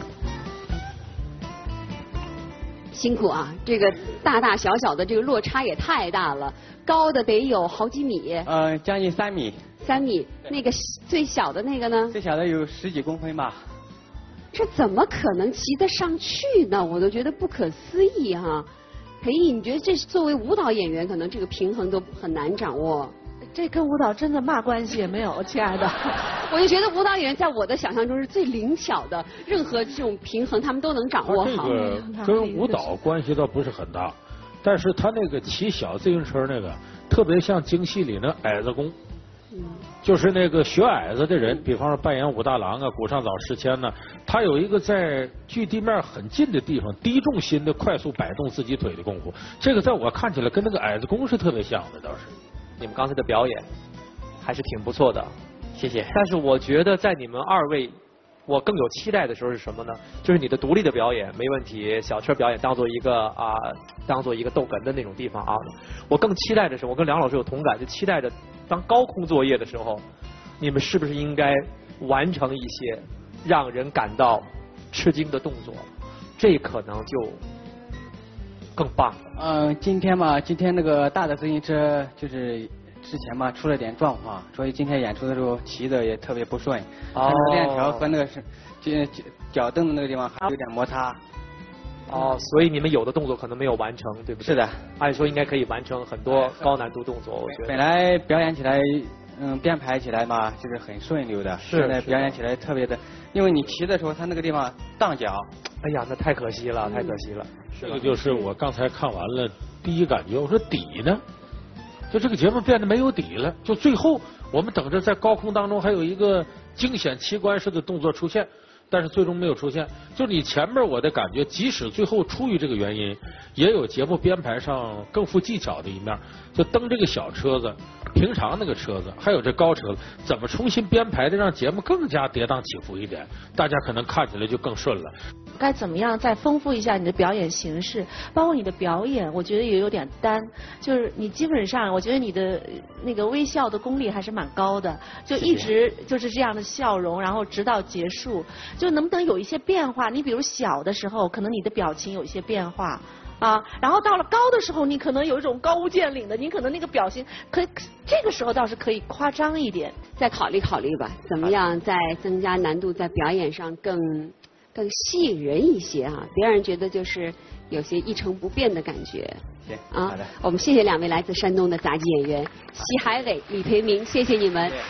辛苦啊，这个大大小小的这个落差也太大了，高的得有好几米。 将近3米。 3米，那个最小的那个呢？ 最小的有10几公分吧。 这怎么可能骑得上去呢？我都觉得不可思议哈。裴毅，你觉得这是作为舞蹈演员，可能这个平衡都很难掌握？ 这跟舞蹈真的嘛关系也没有，亲爱的。 我就觉得舞蹈演员在我的想象中是最灵巧的，任何这种平衡他们都能掌握好。 这个跟舞蹈关系倒不是很大，但是他那个骑小自行车那个，特别像京戏里那矮子功。就是那个学矮子的人，比方说扮演武大郎啊、古上早时迁呢，他有一个在距地面很近的地方低重心的快速摆动自己腿的功夫，这个在我看起来跟那个矮子功是特别像的，倒是。 你们刚才的表演还是挺不错的， 谢谢。 但是我觉得在你们2位，我更有期待的时候是什么呢？就是你的独立的表演没问题，小车表演当做一个当做一个逗哏的那种地方啊。我更期待的是，我跟梁老师有同感，就期待着当高空作业的时候，你们是不是应该完成一些让人感到吃惊的动作？这可能就更棒了。 今天那个大的自行车就是之前嘛出了点状况，所以今天演出的时候骑的也特别不顺。那个链条和那个是脚蹬的那个地方还有点摩擦。 所以你们有的动作可能没有完成，对不对？ 是的， 按说应该可以完成很多高难度动作，我觉得。 本来表演起来，编排起来嘛，就是很顺溜的。现在表演起来特别的，因为你骑的时候，它那个地方荡脚。 哎呀，那太可惜了，太可惜了。 这个就是我刚才看完了第一感觉，我说底呢？ 就这个节目变得没有底了。就最后我们等着在高空当中还有一个惊险奇观式的动作出现，但是最终没有出现。就你前面我的感觉，即使最后出于这个原因，也有节目编排上更富技巧的一面。就蹬这个小车子，平常那个车子，还有这高车子，怎么重新编排的让节目更加跌宕起伏一点，大家可能看起来就更顺了。 该怎么样再丰富一下你的表演形式，包括你的表演，我觉得也有点单，就是你基本上，我觉得你的那个微笑的功力还是蛮高的，就一直就是这样的笑容，然后直到结束，就能不能有一些变化？你比如小的时候，可能你的表情有一些变化。啊，然后到了高的时候，你可能有一种高屋建瓴的，你可能那个表情，这个时候倒是可以夸张一点， 再考虑考虑吧，怎么样再增加难度，在表演上更吸引人一些啊，别让人觉得就是有些一成不变的感觉。 行， 啊，我们谢谢2位来自山东的杂技演员奚海伟、李培明，谢谢你们。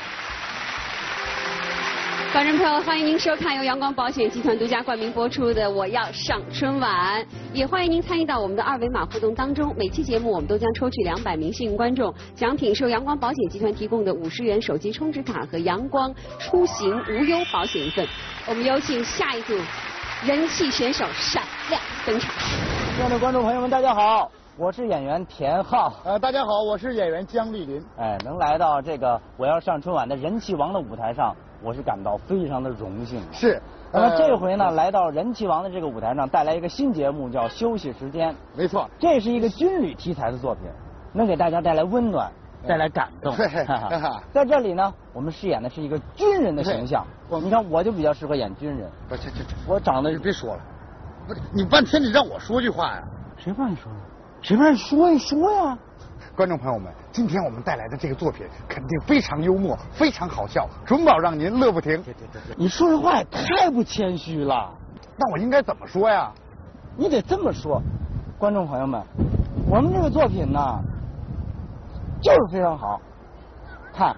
观众朋友，欢迎您收看由阳光保险集团独家冠名播出的《我要上春晚》，也欢迎您参与到我们的2维码互动当中。每期节目我们都将抽取200名幸运观众，奖品是由阳光保险集团提供的50元手机充值卡和阳光出行无忧保险一份。我们有请下一组人气选手闪亮登场。 亲爱的观众朋友们，大家好，我是演员田浩。 大家好，我是演员姜丽林。 能来到这个我要上春晚的人气王的舞台上，我是感到非常的荣幸。 是。 那么这回呢，来到人气王的这个舞台上，带来一个新节目，叫休息时间。 没错。 这是一个军旅题材的作品，能给大家带来温暖，带来感动。在这里呢，我们饰演的是一个军人的形象。你看，我就比较适合演军人。我长得别说了，不是你半天你让我说句话呀？ 谁不让你说呢？谁不让你说？你说呀！ 观众朋友们，今天我们带来的这个作品肯定非常幽默，非常好笑，准保让您乐不停。 你说这话也太不谦虚了。 那我应该怎么说呀？ 你得这么说，观众朋友们，我们这个作品呢，就是非常好。看，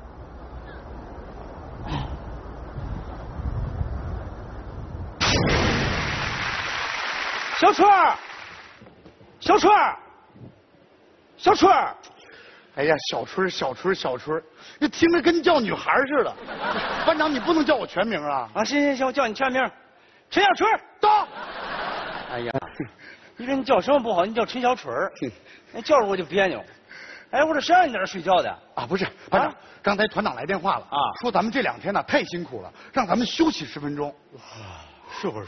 小春儿，小春儿，小春儿。 哎呀，小春，小春，小春，你听着跟叫女孩似的。班长，你不能叫我全名啊！ 啊，行，我叫你全名，陈小春， 到。 哎呀，你说你叫什么不好，你叫陈小春，那叫着我就别扭。哎，我这谁让你在这睡觉的？ 啊，不是，班长，刚才团长来电话了啊，说咱们这2天呢太辛苦了，让咱们休息10分钟。 是会儿。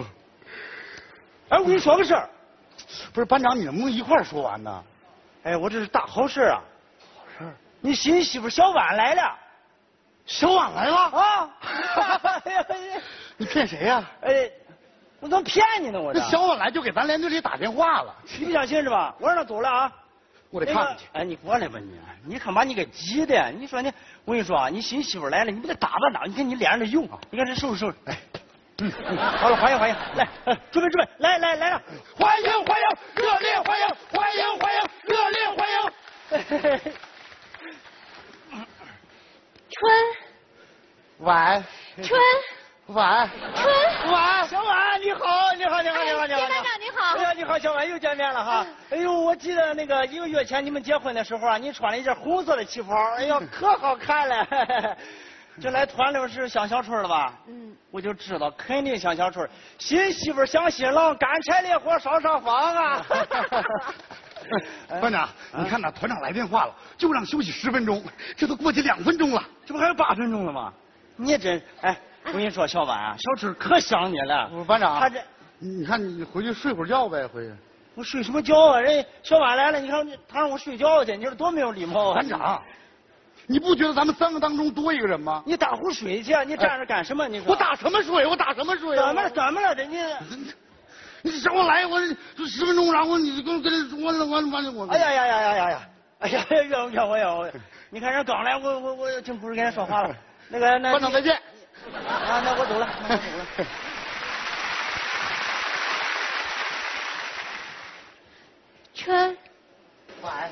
哎，我跟你说个事儿， 不是班长，你能不能一块儿说完呢？ 哎，我这是大好事啊！好事？你新媳妇小婉来了。 小婉来了？ 啊！ 你骗谁呀？ 哎，我怎么骗你呢？我这小婉来就给咱连队里打电话了。 你不相信是吧？我让他走了啊！ 我得看看去。 哎，你过来吧你！你看把你给急的！你说你，我跟你说啊，你新媳妇来了，你不得打扮打？你看你脸上的油，你看这收拾。哎。好了，欢迎，来，准备，来了， 欢迎，热烈欢迎，热烈欢迎。 春， 晚， 春， 晚， 春， 晚，小婉，你好。 田班长你好。 哎呀，你好，小婉，又见面了哈。哎呦，我记得那个1个月前你们结婚的时候啊，你穿了一件红色的旗袍，哎呀，可好看了。这来团里是想小春了吧？我就知道，肯定想小春。新媳妇想新郎，干柴烈火烧上房啊！ 班长，你看那团长来电话了，就让休息10分钟，这都过去2分钟了， 这不还有8分钟了吗？你也真我跟你说，小婉啊，小春可想你了。 班长， 他这， 你看你回去睡会儿觉呗，回去。 我睡什么觉啊？人小婉来了，你看他让我睡觉去，你说多没有礼貌啊！ 班长。你不觉得咱们3个当中多一个人吗？ 你打呼睡去，你站着干什么？你说我打什么睡？ 怎么了？ 你让我来，我10分钟，然后你跟我。 哎呀！怨我！你看人刚来，我真不是跟人说话了。那班长再见。 啊，那我走了。 春， 晚。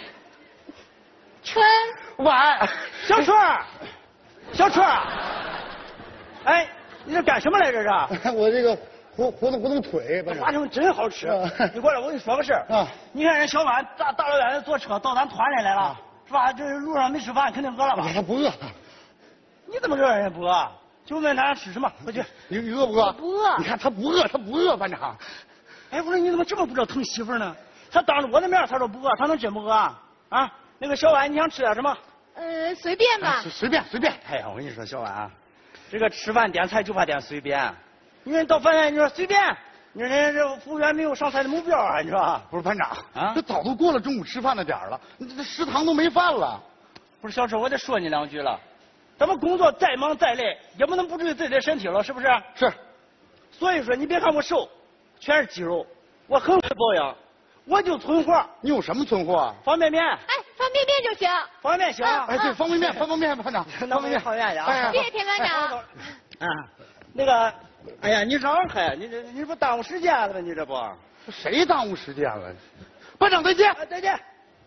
春， 晚，小春儿，哎，你这干什么来着？ 我这个活动腿， 花生真好吃。你过来，我跟你说个事儿啊。你看人小婉大老远的坐车到咱团里来了，是吧？这路上没吃饭，肯定饿了吧？ 他不饿。 你怎么知道人家不饿？就问他吃什么，回去。 你饿不饿？ 不饿。 你看他不饿，班长。 哎，我说你怎么这么不知道疼媳妇呢？他当着我的面他说不饿，他能真不饿啊？啊，那个小婉，你想吃点什么？ 随便吧。 随便。 哎呀，我跟你说，小婉，这个吃饭点菜就怕点随便。你说你到饭店，你说随便，你说人家这服务员没有上菜的目标啊，你说？ 不是班长啊，这早都过了中午吃饭的点了，这食堂都没饭了。 不是小陈，我得说你两句了。咱们工作再忙再累，也不能不注意自己的身体了，是不是？ 是。 所以说，你别看我瘦，全是肌肉，我很会保养，我就存货。 你有什么存货？ 方便面。 哎，方便面就行。 方便面行。 哎，对，方便面，班长。 方便面好愿意啊。 谢谢田班长。 啊，那个，哎呀，你让开，你这不耽误时间了吗？你这不？ 谁耽误时间了？班长再见。 再见。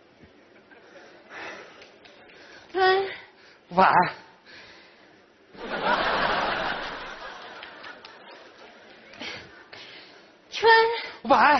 晚。 春。 晚。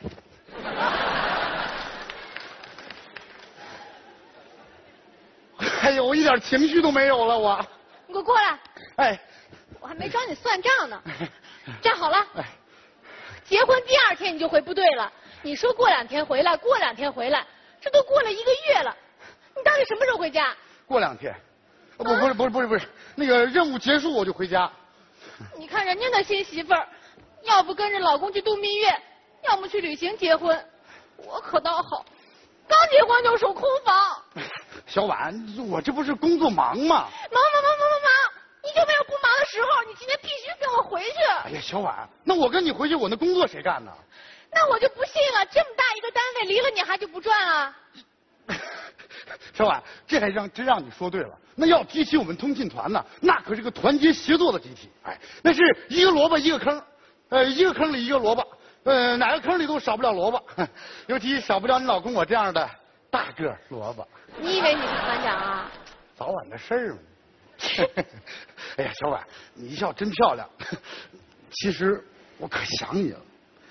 哎呦，我一点情绪都没有了，我。 你给我过来。 哎。 我还没找你算账呢。站好了。结婚第2天你就回部队了，你说过2天回来，过2天回来，这都过了1个月了，你到底什么时候回家？ 过2天。不是，那个任务结束我就回家。 你看人家那新媳妇儿，要不跟着老公去度蜜月，要么去旅行结婚，我可倒好，刚结婚就守空房。 小婉，我这不是工作忙吗？ 忙，你就没有不忙的时候，你今天必须跟我回去。 哎呀，小婉，那我跟你回去，我那工作谁干呢？ 那我就不信了，这么大一个单位，离了你还就不转啊？ 小婉，这还真让你说对了。那要提起我们通信团呢，那可是个团结协作的集体。哎，那是一个萝卜一个坑，一个坑里一个萝卜，哪个坑里都少不了萝卜，尤其少不了你老公我这样的大个萝卜。 你以为你是团长啊？ 早晚的事儿嘛。哎呀，小婉，你一笑真漂亮。其实我可想你了。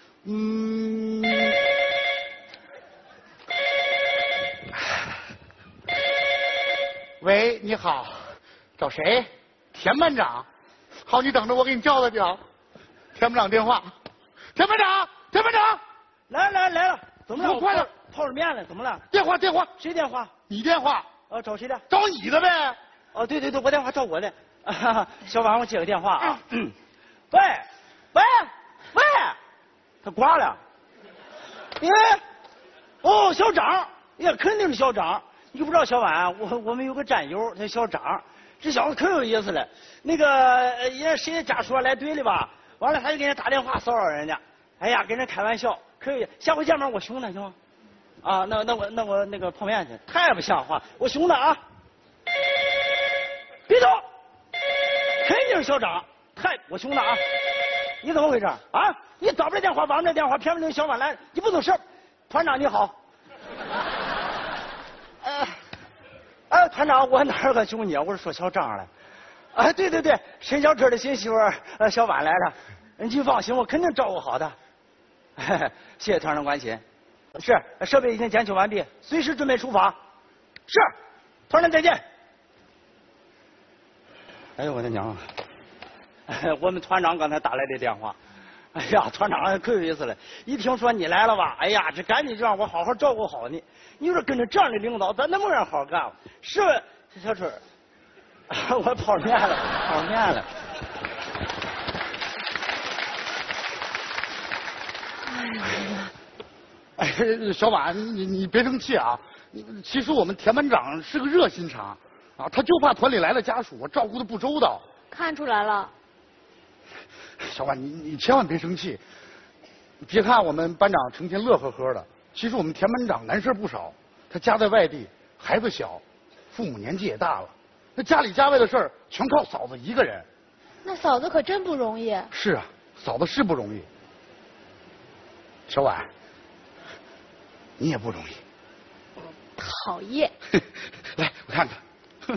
喂，你好，找谁？田班长。好，你等着，我给你叫他去啊。田班长电话。田班长， 来了，怎么了？ 我快点， 泡着面了，怎么了？ 电话。 谁电话？ 你电话。 找谁的？ 找你的呗。 哦，对，我电话找我的。小婉，我接个电话啊。喂，他挂了。小张，呀，肯定是小张。你不知道小婉，我们有个战友，他小张，这小子可有意思了。那个人谁家属来队里吧，完了他就给人打电话骚扰人家，哎呀，跟人开玩笑，可以。下回见面我凶他行吗？啊，那我那个碰面去，太不像话，我凶他啊！别走，肯定是小张，我凶他啊！你怎么回事啊？你找不着电话，忘不了电话，偏不着小婉来，你不懂事。团长你好。团长，我哪有个凶你啊？我是说小张来。对，沈小春的新媳妇小婉来了，你放心，我肯定照顾好的。谢谢团长关心。是，设备已经检修完毕，随时准备出发。是，团长再见。哎呦我的娘啊！我们团长刚才打来的电话，哎呀，团长可有意思了。一听说你来了吧，哎呀，这赶紧就让我好好照顾好你。你说跟着这样的领导，咱能不能好好干？是吧，小春？我泡面了。 哎，小婉，你别生气啊。其实我们田班长是个热心肠啊，他就怕团里来了家属，照顾的不周到。 看出来了。 小婉，你千万别生气。别看我们班长成天乐呵呵的，其实我们田班长难事不少。他家在外地，孩子小，父母年纪也大了，那家里家外的事儿全靠嫂子一个人。 那嫂子可真不容易。 是啊，嫂子是不容易。小婉，你也不容易。 讨厌。 来，我看看。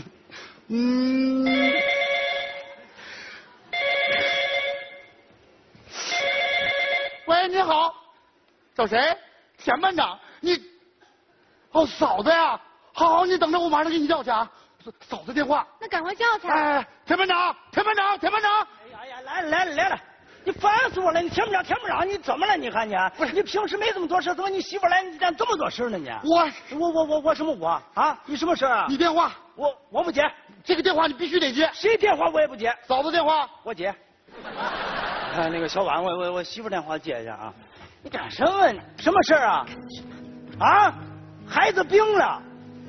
喂，你好，找谁？田班长，你，哦，嫂子呀，好，你等着，我马上给你叫去啊。嫂子电话。 那赶快叫去。 哎，田班长，田班长，田班长。 哎呀，来了。你烦死我了！你田班长，你怎么了？你看你，不是你平时没这么多事，怎么你媳妇来你干这么多事呢？你我什么我啊？你什么事啊？ 你电话我不接， 这个电话你必须得接。 谁电话我也不接。 嫂子电话我接。看那个小婉，我媳妇电话接一下啊。你干什么？什么事啊？啊？孩子病了。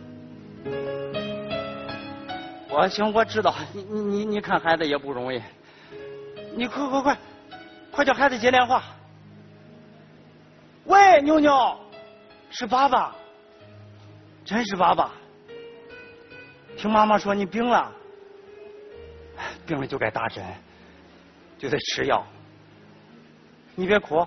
我知道，你看孩子也不容易。你快叫孩子接电话。喂，妞妞，是爸爸，真是爸爸。听妈妈说你病了，病了就该打针，就得吃药。你别哭，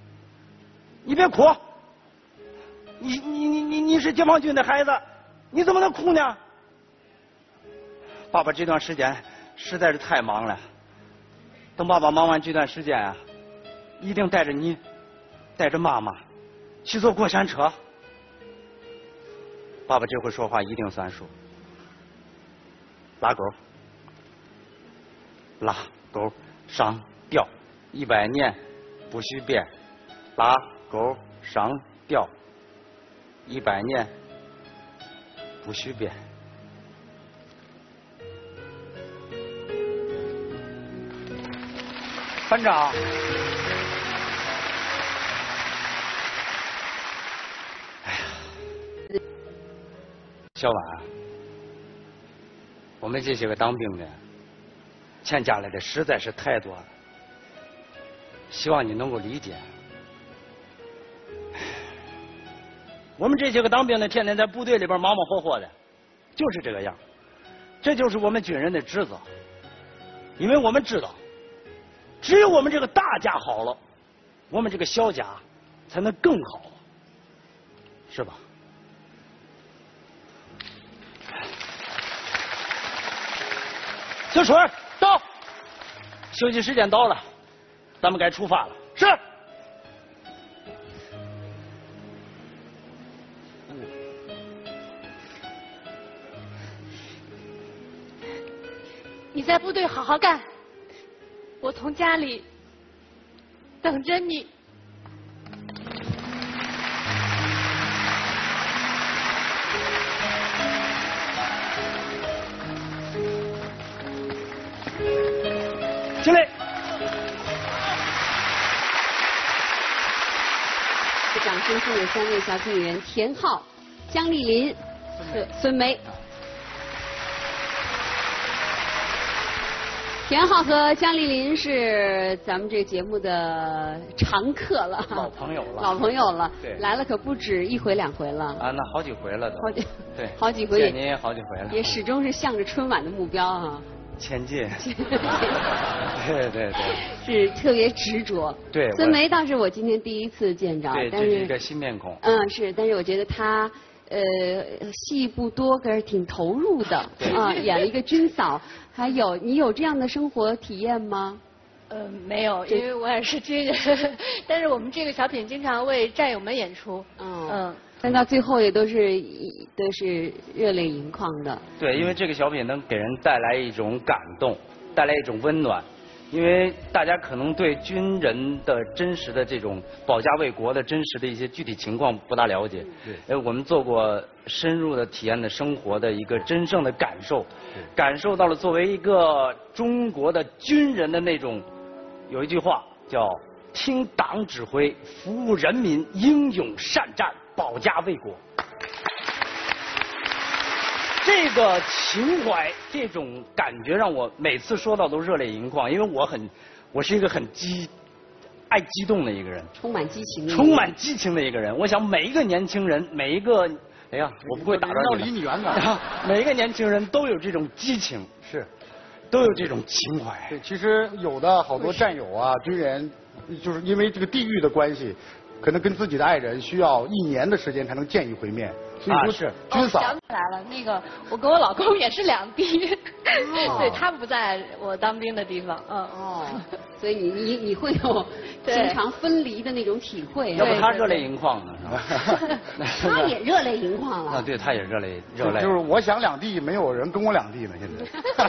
你是解放军的孩子，你怎么能哭呢？爸爸这段时间实在是太忙了。等爸爸忙完这段时间啊，一定带着你，带着妈妈去坐过山车。爸爸这回说话一定算数。拉钩上吊，100年不许变。拉钩上吊，100年不许变。班长，哎呀，小婉，我们这些个当兵的，欠家里的实在是太多了，希望你能够理解。我们这些个当兵的，天天在部队里边忙忙活活的，就是这个样，这就是我们军人的职责，因为我们知道。只有我们这个大家好了，我们这个小家才能更好，是吧？小水到，休息时间到了，咱们该出发了。 是。 你在部队好好干。我从家里等着你。 进来。 掌声送给3位小品员田浩、姜丽琳和孙梅。田浩和姜丽琳是咱们这个节目的常客了， 老朋友了， 对，来了可不止1回2回了啊，那好几回了都， 好几回， 您也好几回了， 也始终是向着春晚的目标啊， 前进，对， 是特别执着。 对， 孙梅倒是我今天第一次见着， 对， 但是这是一个新面孔， 是，但是我觉得她戏不多，可是挺投入的啊，演了一个军嫂。还有，你有这样的生活体验吗？ 没有，因为我也是军人，但是我们这个小品经常为战友们演出。 但到最后也都是热泪盈眶的。 对，因为这个小品能给人带来一种感动，带来一种温暖。因为大家可能对军人的真实的这种保家卫国的真实的一些具体情况不大了解。我们做过深入的体验的生活的一个真正的感受，感受到了作为一个中国的军人的那种，有一句话叫“听党指挥，服务人民，英勇善战，保家卫国”。这个情怀，这种感觉让我每次说到都热泪盈眶，因为我是一个很爱激动的一个人， 充满激情的一个人。我想每一个年轻人，哎呀，我不会打断你。 离你远点。 每一个年轻人都有这种激情，都有这种情怀。 对，其实有的好多战友啊，军人，就是因为这个地域的关系，可能跟自己的爱人需要1年的时间才能见一回面。所以说是军嫂。 想起来了，那个我跟我老公也是两地，对他不在我当兵的地方。 所以你会有经常分离的那种体会。 要不他热泪盈眶呢，是吧？ 他也热泪盈眶了。 啊，对，他也热泪。 就是我想两地，没有人跟我两地呢，现在。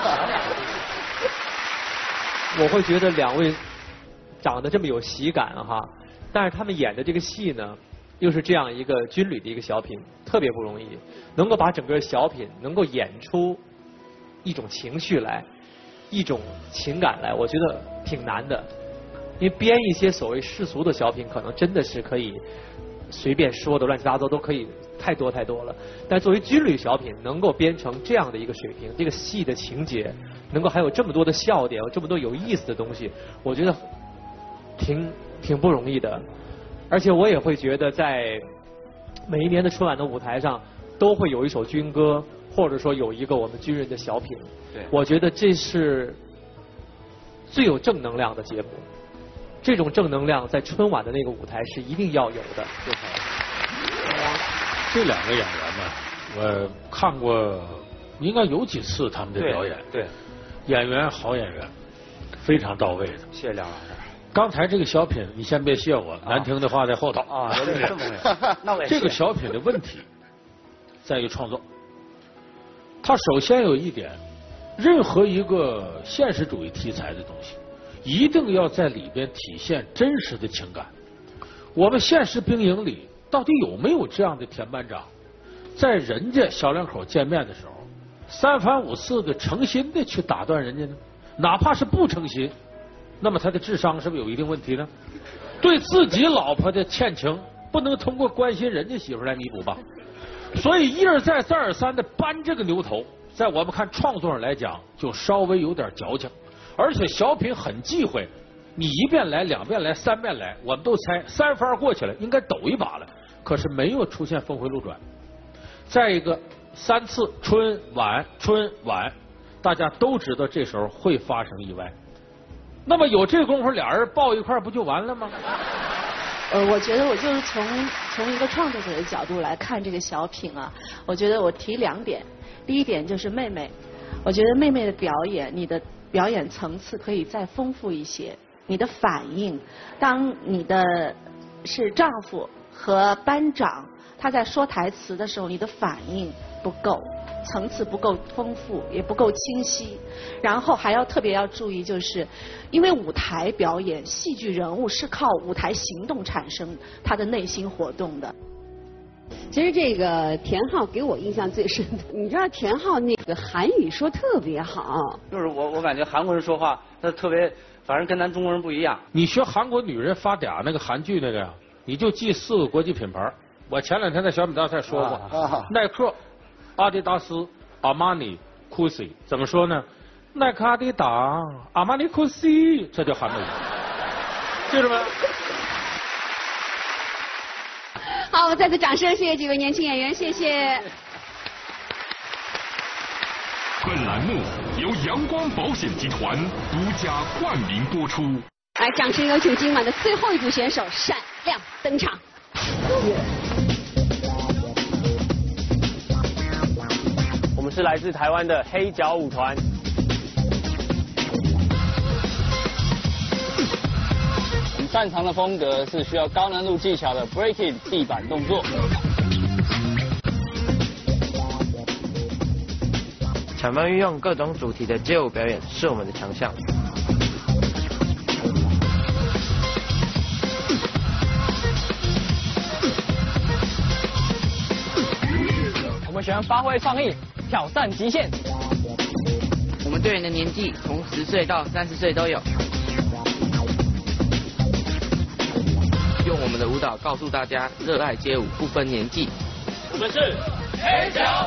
我会觉得两位长得这么有喜感哈，但是他们演的这个戏呢，又是这样一个军旅的一个小品，特别不容易，能够把整个小品能够演出一种情绪来，一种情感来，我觉得挺难的。因为编一些所谓世俗的小品，可能真的是可以随便说的乱七八糟都可以太多了。但作为军旅小品，能够编成这样的一个水平，这个戏的情节能够还有这么多的笑点，有这么多有意思的东西，我觉得挺不容易的。而且我也会觉得，在每一年的春晚的舞台上，都会有一首军歌，或者说有一个我们军人的小品。 对， 我觉得这是最有正能量的节目。这种正能量在春晚的那个舞台是一定要有的。 这两个演员呢，我看过，应该有几次他们的表演。 对， 演员好演员，非常到位的。 谢谢梁老师。 刚才这个小品，你先别谢我，难听的话在后头。 啊，这么回事。那我也这个小品的问题在于创作。它首先有一点，任何一个现实主义题材的东西，一定要在里边体现真实的情感。我们现实兵营里到底有没有这样的田班长，在人家小两口见面的时候，三番五次的诚心的去打断人家呢？哪怕是不诚心，那么他的智商是不是有一定问题呢？对自己老婆的欠情，不能通过关心人家媳妇来弥补吧？所以一而再再而三的搬这个牛头，在我们看创作上来讲，就稍微有点矫情。而且小品很忌讳你一遍来、两遍来、三遍来，我们都猜三番过去了，应该抖一把了。可是没有出现峰回路转。再一个，三次春晚，大家都知道这时候会发生意外。那么有这功夫，俩人抱一块不就完了吗？ 我觉得我就是从一个创作者的角度来看这个小品啊，我觉得我提两点。第一点就是妹妹，我觉得妹妹的表演，你的表演层次可以再丰富一些，你的反应，当你的是丈夫和班长他在说台词的时候，你的反应不够，层次不够丰富，也不够清晰。然后还要特别要注意，就是因为舞台表演，戏剧人物是靠舞台行动产生他的内心活动的。 其实这个田浩给我印象最深的，你知道田浩那个韩语说特别好， 就是我感觉韩国人说话他特别，反正跟咱中国人不一样。 你学韩国女人发嗲那个韩剧那个呀，你就记4个国际品牌。我前2天在小品大赛说过，耐克、阿迪达斯、阿玛尼、Gucci， 怎么说呢？耐克、阿迪达、阿玛尼、Gucci， 这叫韩美语，记住没？ 好，我们再次掌声，谢谢几位年轻演员，谢谢。 本栏目由阳光保险集团独家冠名播出。 来，掌声有请今晚的最后一组选手闪亮登场。 我们是来自台湾的黑脚舞团。 擅长的风格是需要高难度技巧的 breaking 地板动作。 巧妙运用各种主题的街舞表演是我们的强项。 我们喜欢发挥创意，挑战极限。 我们队员的年纪从10岁到30岁都有。用我们的舞蹈告诉大家，热爱街舞不分年纪。 我们是黑脚。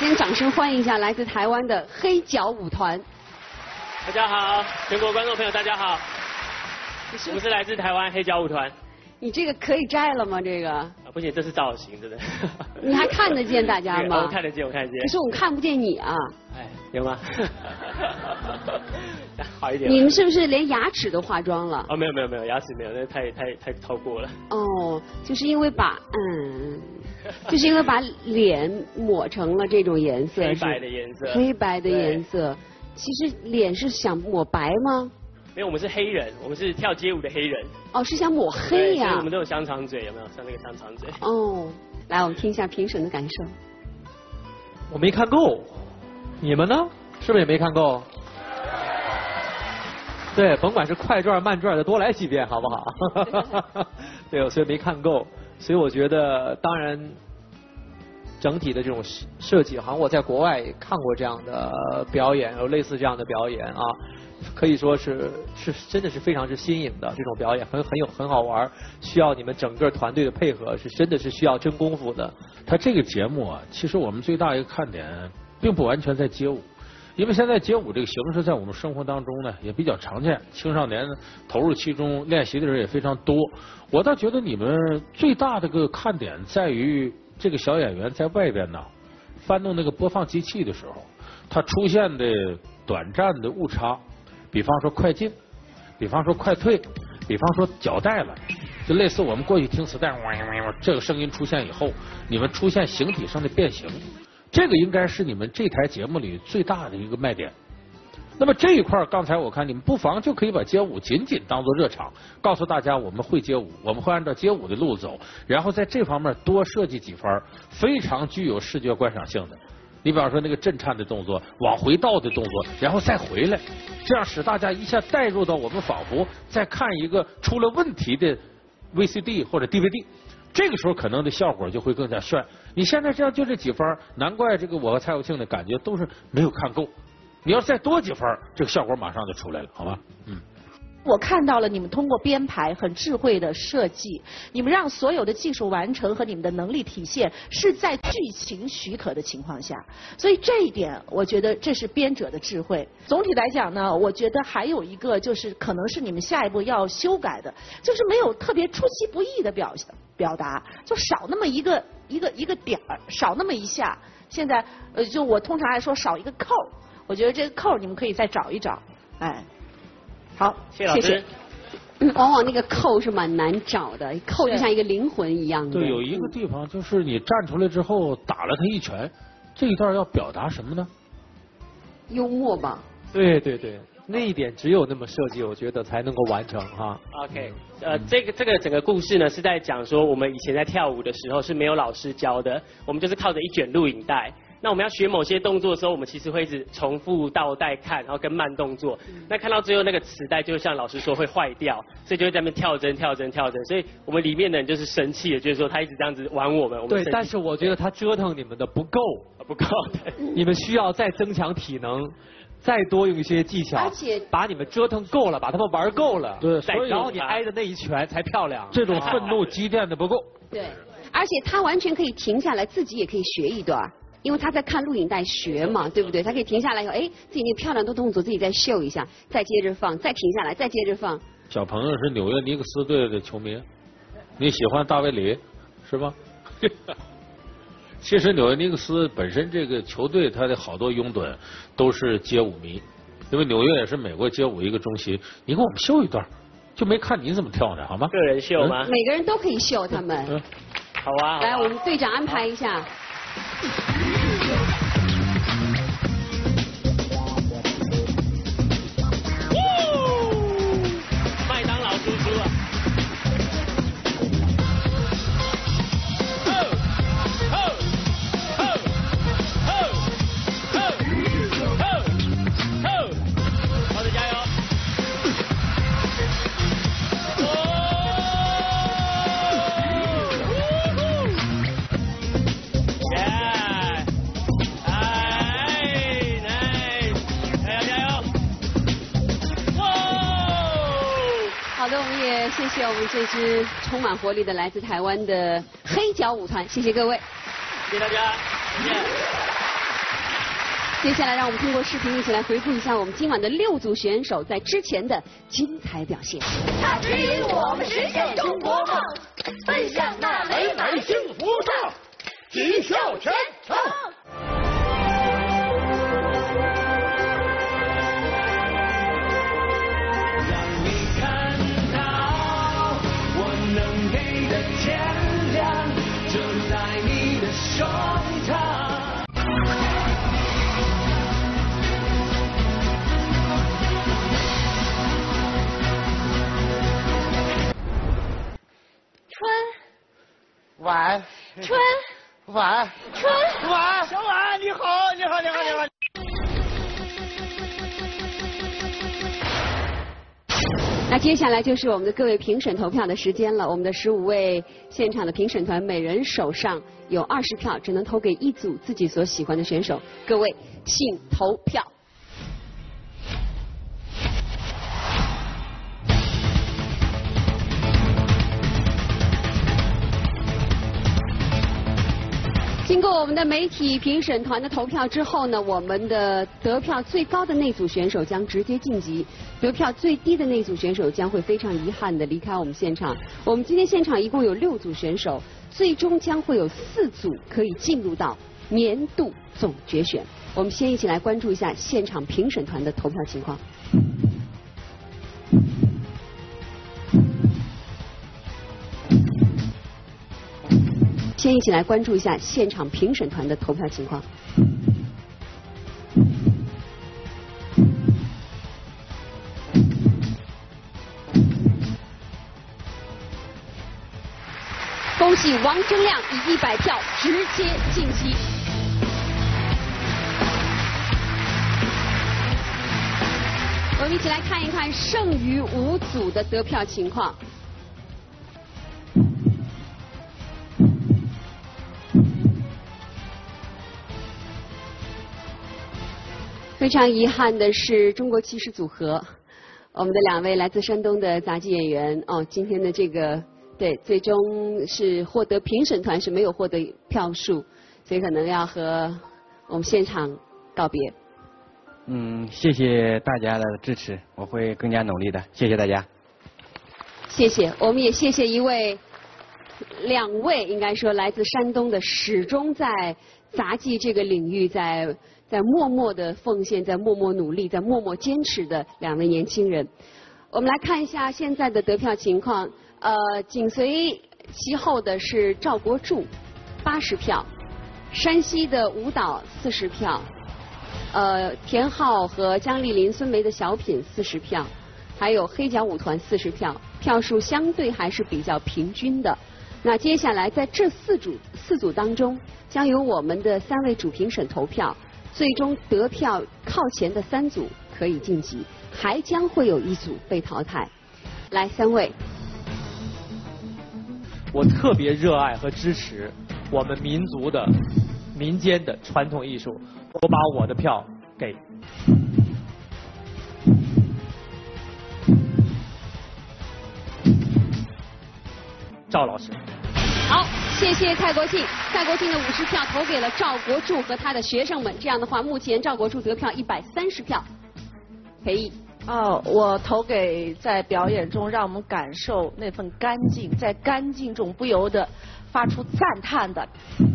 先掌声欢迎一下来自台湾的黑脚舞团。 大家好，全国观众朋友大家好，我们是来自台湾黑脚舞团。 你这个可以摘了吗？这个？ 不行，这是造型，真的。 你还看得见大家吗？ 我看得见，我看得见。 可是我们看不见你啊。 哎，有吗？好一点。 你们是不是连牙齿都化妆了？ 哦，没有，牙齿没有，那太超过了。 哦，就是因为把就是因为把脸抹成了这种颜色， 黑白的颜色。 黑白的颜色，其实脸是想抹白吗？ 没有，我们是黑人，我们是跳街舞的黑人。 哦，是想抹黑呀？ 所以我们都有香肠嘴，有没有？像那个香肠嘴。 哦，来，我们听一下评审的感受。 我没看够，你们呢？是不是也没看够？对，甭管是快转慢转的，多来几遍好不好？对，所以没看够，所以我觉得，当然，整体的这种设计，好像我在国外也看过这样的表演，有类似这样的表演啊。可以说是真的是非常之新颖的这种表演，很好玩，需要你们整个团队的配合，是真的是需要真功夫的。 他这个节目啊，其实我们最大一个看点，并不完全在街舞，因为现在街舞这个形式在我们生活当中呢也比较常见，青少年投入其中练习的人也非常多。我倒觉得你们最大的个看点在于这个小演员在外边呢翻动那个播放机器的时候，他出现的短暂的误差。比方说快进，比方说快退，比方说脚带了，就类似我们过去听磁带，这个声音出现以后，你们出现形体上的变形，这个应该是你们这台节目里最大的一个卖点。那么这一块，刚才我看你们不妨就可以把街舞仅仅当做热场，告诉大家我们会街舞，我们会按照街舞的路走，然后在这方面多设计几番非常具有视觉观赏性的。你比方说那个震颤的动作，往回倒的动作，然后再回来，这样使大家一下带入到我们仿佛在看一个出了问题的 VCD 或者 DVD， 这个时候可能的效果就会更加炫。你现在这样就这几番，难怪这个我和蔡国庆的感觉都是没有看够。你要再多几番，这个效果马上就出来了，好吧？ 我看到了你们通过编排很智慧的设计，你们让所有的技术完成和你们的能力体现是在剧情许可的情况下，所以这一点我觉得这是编者的智慧。总体来讲呢，我觉得还有一个就是可能是你们下一步要修改的，就是没有特别出其不意的表达，就少那么一个点儿，少那么一下。现在就我通常来说少一个扣，我觉得这个扣你们可以再找一找，哎。好， 谢谢老师。 往往那个扣是蛮难找的，扣就像一个灵魂一样的。 对，有一个地方就是你站出来之后打了他一拳，这一段要表达什么呢？ 幽默吧。 对，那一点只有那么设计，我觉得才能够完成哈。 OK， 这个整个故事呢是在讲说，我们以前在跳舞的时候是没有老师教的，我们就是靠着一卷录影带。那我们要学某些动作的时候，我们其实会一直重复倒带看，然后跟慢动作。那看到最后那个磁带，就像老师说会坏掉，所以就会在那边跳针。所以我们里面的人就是生气的，就是说他一直这样子玩我们。 对，但是我觉得他折腾你们的不够，你们需要再增强体能。再多用一些技巧， 而且把你们折腾够了，把他们玩够了， 对， 然后你挨的那一拳才漂亮。 这种愤怒积淀的不够。 对，而且他完全可以停下来，自己也可以学一段，因为他在看录影带学嘛，对不对？他可以停下来以后，哎，自己那漂亮的动作自己再秀一下，再接着放，再停下来，再接着放。 小朋友是纽约尼克斯队的球迷，你喜欢大卫里是吧？其实纽约尼克斯本身这个球队，他的好多拥趸都是街舞迷，因为纽约也是美国街舞一个中心。你给我们秀一段，就没看你怎么跳呢，好吗？ 个人秀吗？ 每个人都可以秀他们。 好啊。 来，我们队长安排一下。 麦当劳叔叔啊。 好的，我们也谢谢我们这支充满活力的来自台湾的黑脚舞团，谢谢各位， 谢谢大家，再见。 接下来让我们通过视频一起来回顾一下我们今晚的6组选手在之前的精彩表现。 它指引我们实现中国梦，奔向那美满幸福的绩效前程。 让你看到我能给的天亮，就在你的胸膛。 晚。 春。 晚。 春。 晚。 小婉，你好，你好，你好，你好。 那接下来就是我们的各位评审投票的时间了。我们的15位现场的评审团，每人手上有20票，只能投给一组自己所喜欢的选手。各位，请投票。经过我们的媒体评审团的投票之后呢，我们的得票最高的那组选手将直接晋级，得票最低的那组选手将会非常遗憾的离开我们现场。我们今天现场一共有6组选手，最终将会有4组可以进入到年度总决选。我们先一起来关注一下现场评审团的投票情况。先一起来关注一下现场评审团的投票情况。恭喜王铮亮以100票直接晋级。我们一起来看一看剩余5组的得票情况。非常遗憾的是，中国骑士组合，我们的2位来自山东的杂技演员今天的这个最终是获得评审团是没有获得票数，所以可能要和我们现场告别。 谢谢大家的支持，我会更加努力的，谢谢大家。 谢谢，我们也谢谢2位应该说来自山东的，始终在杂技这个领域在默默的奉献，在默默努力，在默默坚持的2位年轻人。我们来看一下现在的得票情况，紧随其后的是赵国柱80票，山西的舞蹈40票，田浩和姜丽琳、孙梅的小品40票，还有黑脚舞团40票，票数相对还是比较平均的。那接下来在这4组当中，将由我们的3位主评审投票，最终得票靠前的3组可以晋级，还将会有1组被淘汰。来，3位。 我特别热爱和支持我们民族的民间的传统艺术，我把我的票给赵老师。 好，谢谢蔡国庆。蔡国庆的50票投给了赵国柱和他的学生们。这样的话，目前赵国柱得票130票。裴毅。 我投给在表演中让我们感受那份干净，在干净中不由得发出赞叹的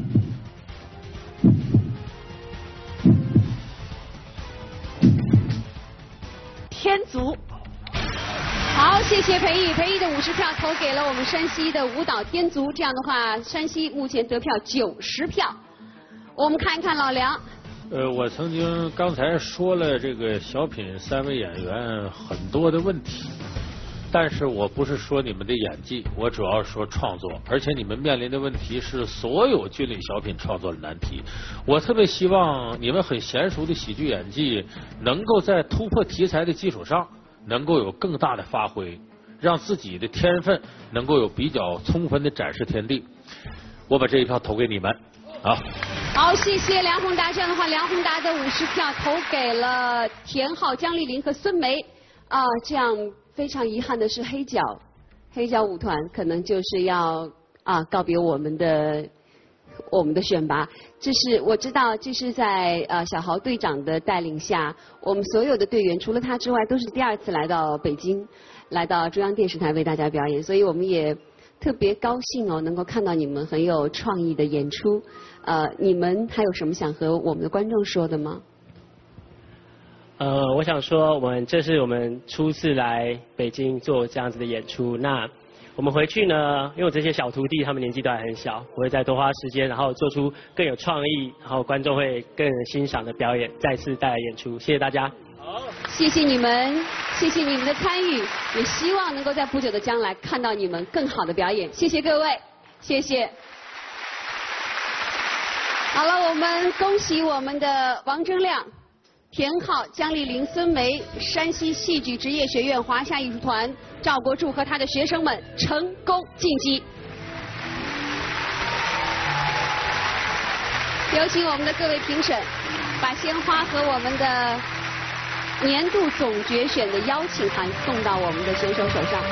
天足。 好，谢谢裴毅。裴毅的50票投给了我们山西的舞蹈天足。这样的话，山西目前得票90票。我们看一看老梁。 我曾经刚才说了这个小品3位演员很多的问题，但是我不是说你们的演技，我主要说创作，而且你们面临的问题是所有军旅小品创作的难题。我特别希望你们很娴熟的喜剧演技能够在突破题材的基础上能够有更大的发挥，让自己的天分能够有比较充分的展示天地。我把这一票投给你们啊。 好，谢谢梁宏达。这样的话，梁宏达的50票投给了田浩、姜丽琳和孙梅。这样非常遗憾的是，黑脚舞团可能就是要告别我们我们的选拔。我知道这是在小豪队长的带领下，我们所有的队员除了他之外都是第2次来到北京，来到中央电视台为大家表演，所以我们也特别高兴哦，能够看到你们很有创意的演出。你们还有什么想和我们的观众说的吗？ 我想说，这是我们初次来北京做这样子的演出。那我们回去呢，因为我这些小徒弟他们年纪都还很小，我会再多花时间，然后做出更有创意，然后观众会更欣赏的表演，再次带来演出。谢谢大家。 好，谢谢你们，谢谢你们的参与，也希望能够在不久的将来看到你们更好的表演。谢谢各位，谢谢。好了，我们恭喜我们的王铮亮、田浩、姜丽玲、孙梅、山西戏剧职业学院华夏艺术团赵国柱和他的学生们成功晋级。有请我们的各位评审，把鲜花和我们的年度总决选的邀请函送到我们的选手手上。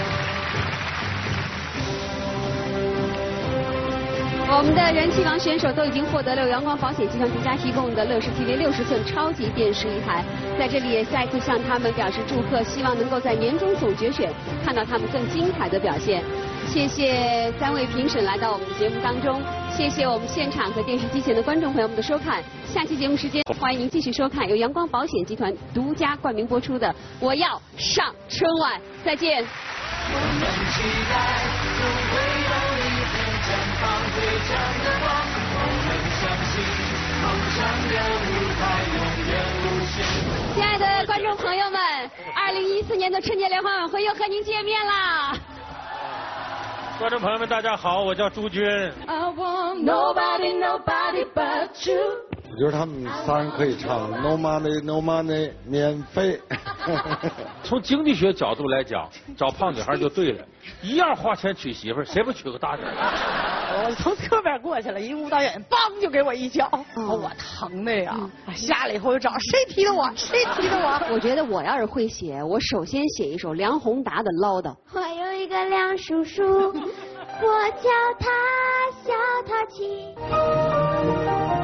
我们的人气王选手都已经获得了阳光保险集团独家提供的乐视 TV 60寸超级电视一台，在这里也再次向他们表示祝贺，希望能够在年终总决选看到他们更精彩的表现。谢谢3位评审来到我们的节目当中，谢谢我们现场和电视机前的观众朋友们的收看。下期节目时间，欢迎您继续收看由阳光保险集团独家冠名播出的《我要上春晚》，再见。我们期待总会有一天绽放最强的光，我们相信梦想的舞台永远无限。亲爱的观众朋友们，2014年的春节联欢晚会又和您见面啦！ 观众朋友们，大家好，我叫朱军。 I want nobody, nobody but you。 我觉得他们仨人可以唱 No Money, No Money， 免费。 从经济学角度来讲，找胖女孩就对了，一样花钱娶媳妇儿，谁不娶个大点？ 我从侧边过去了，一个舞蹈演员梆就给我一脚，我疼的呀！下来以后就找谁踢的我，谁踢的我。 我觉得我要是会写，我首先写一首梁宏达的《唠叨》。 我有一个梁叔叔，我叫他小淘气。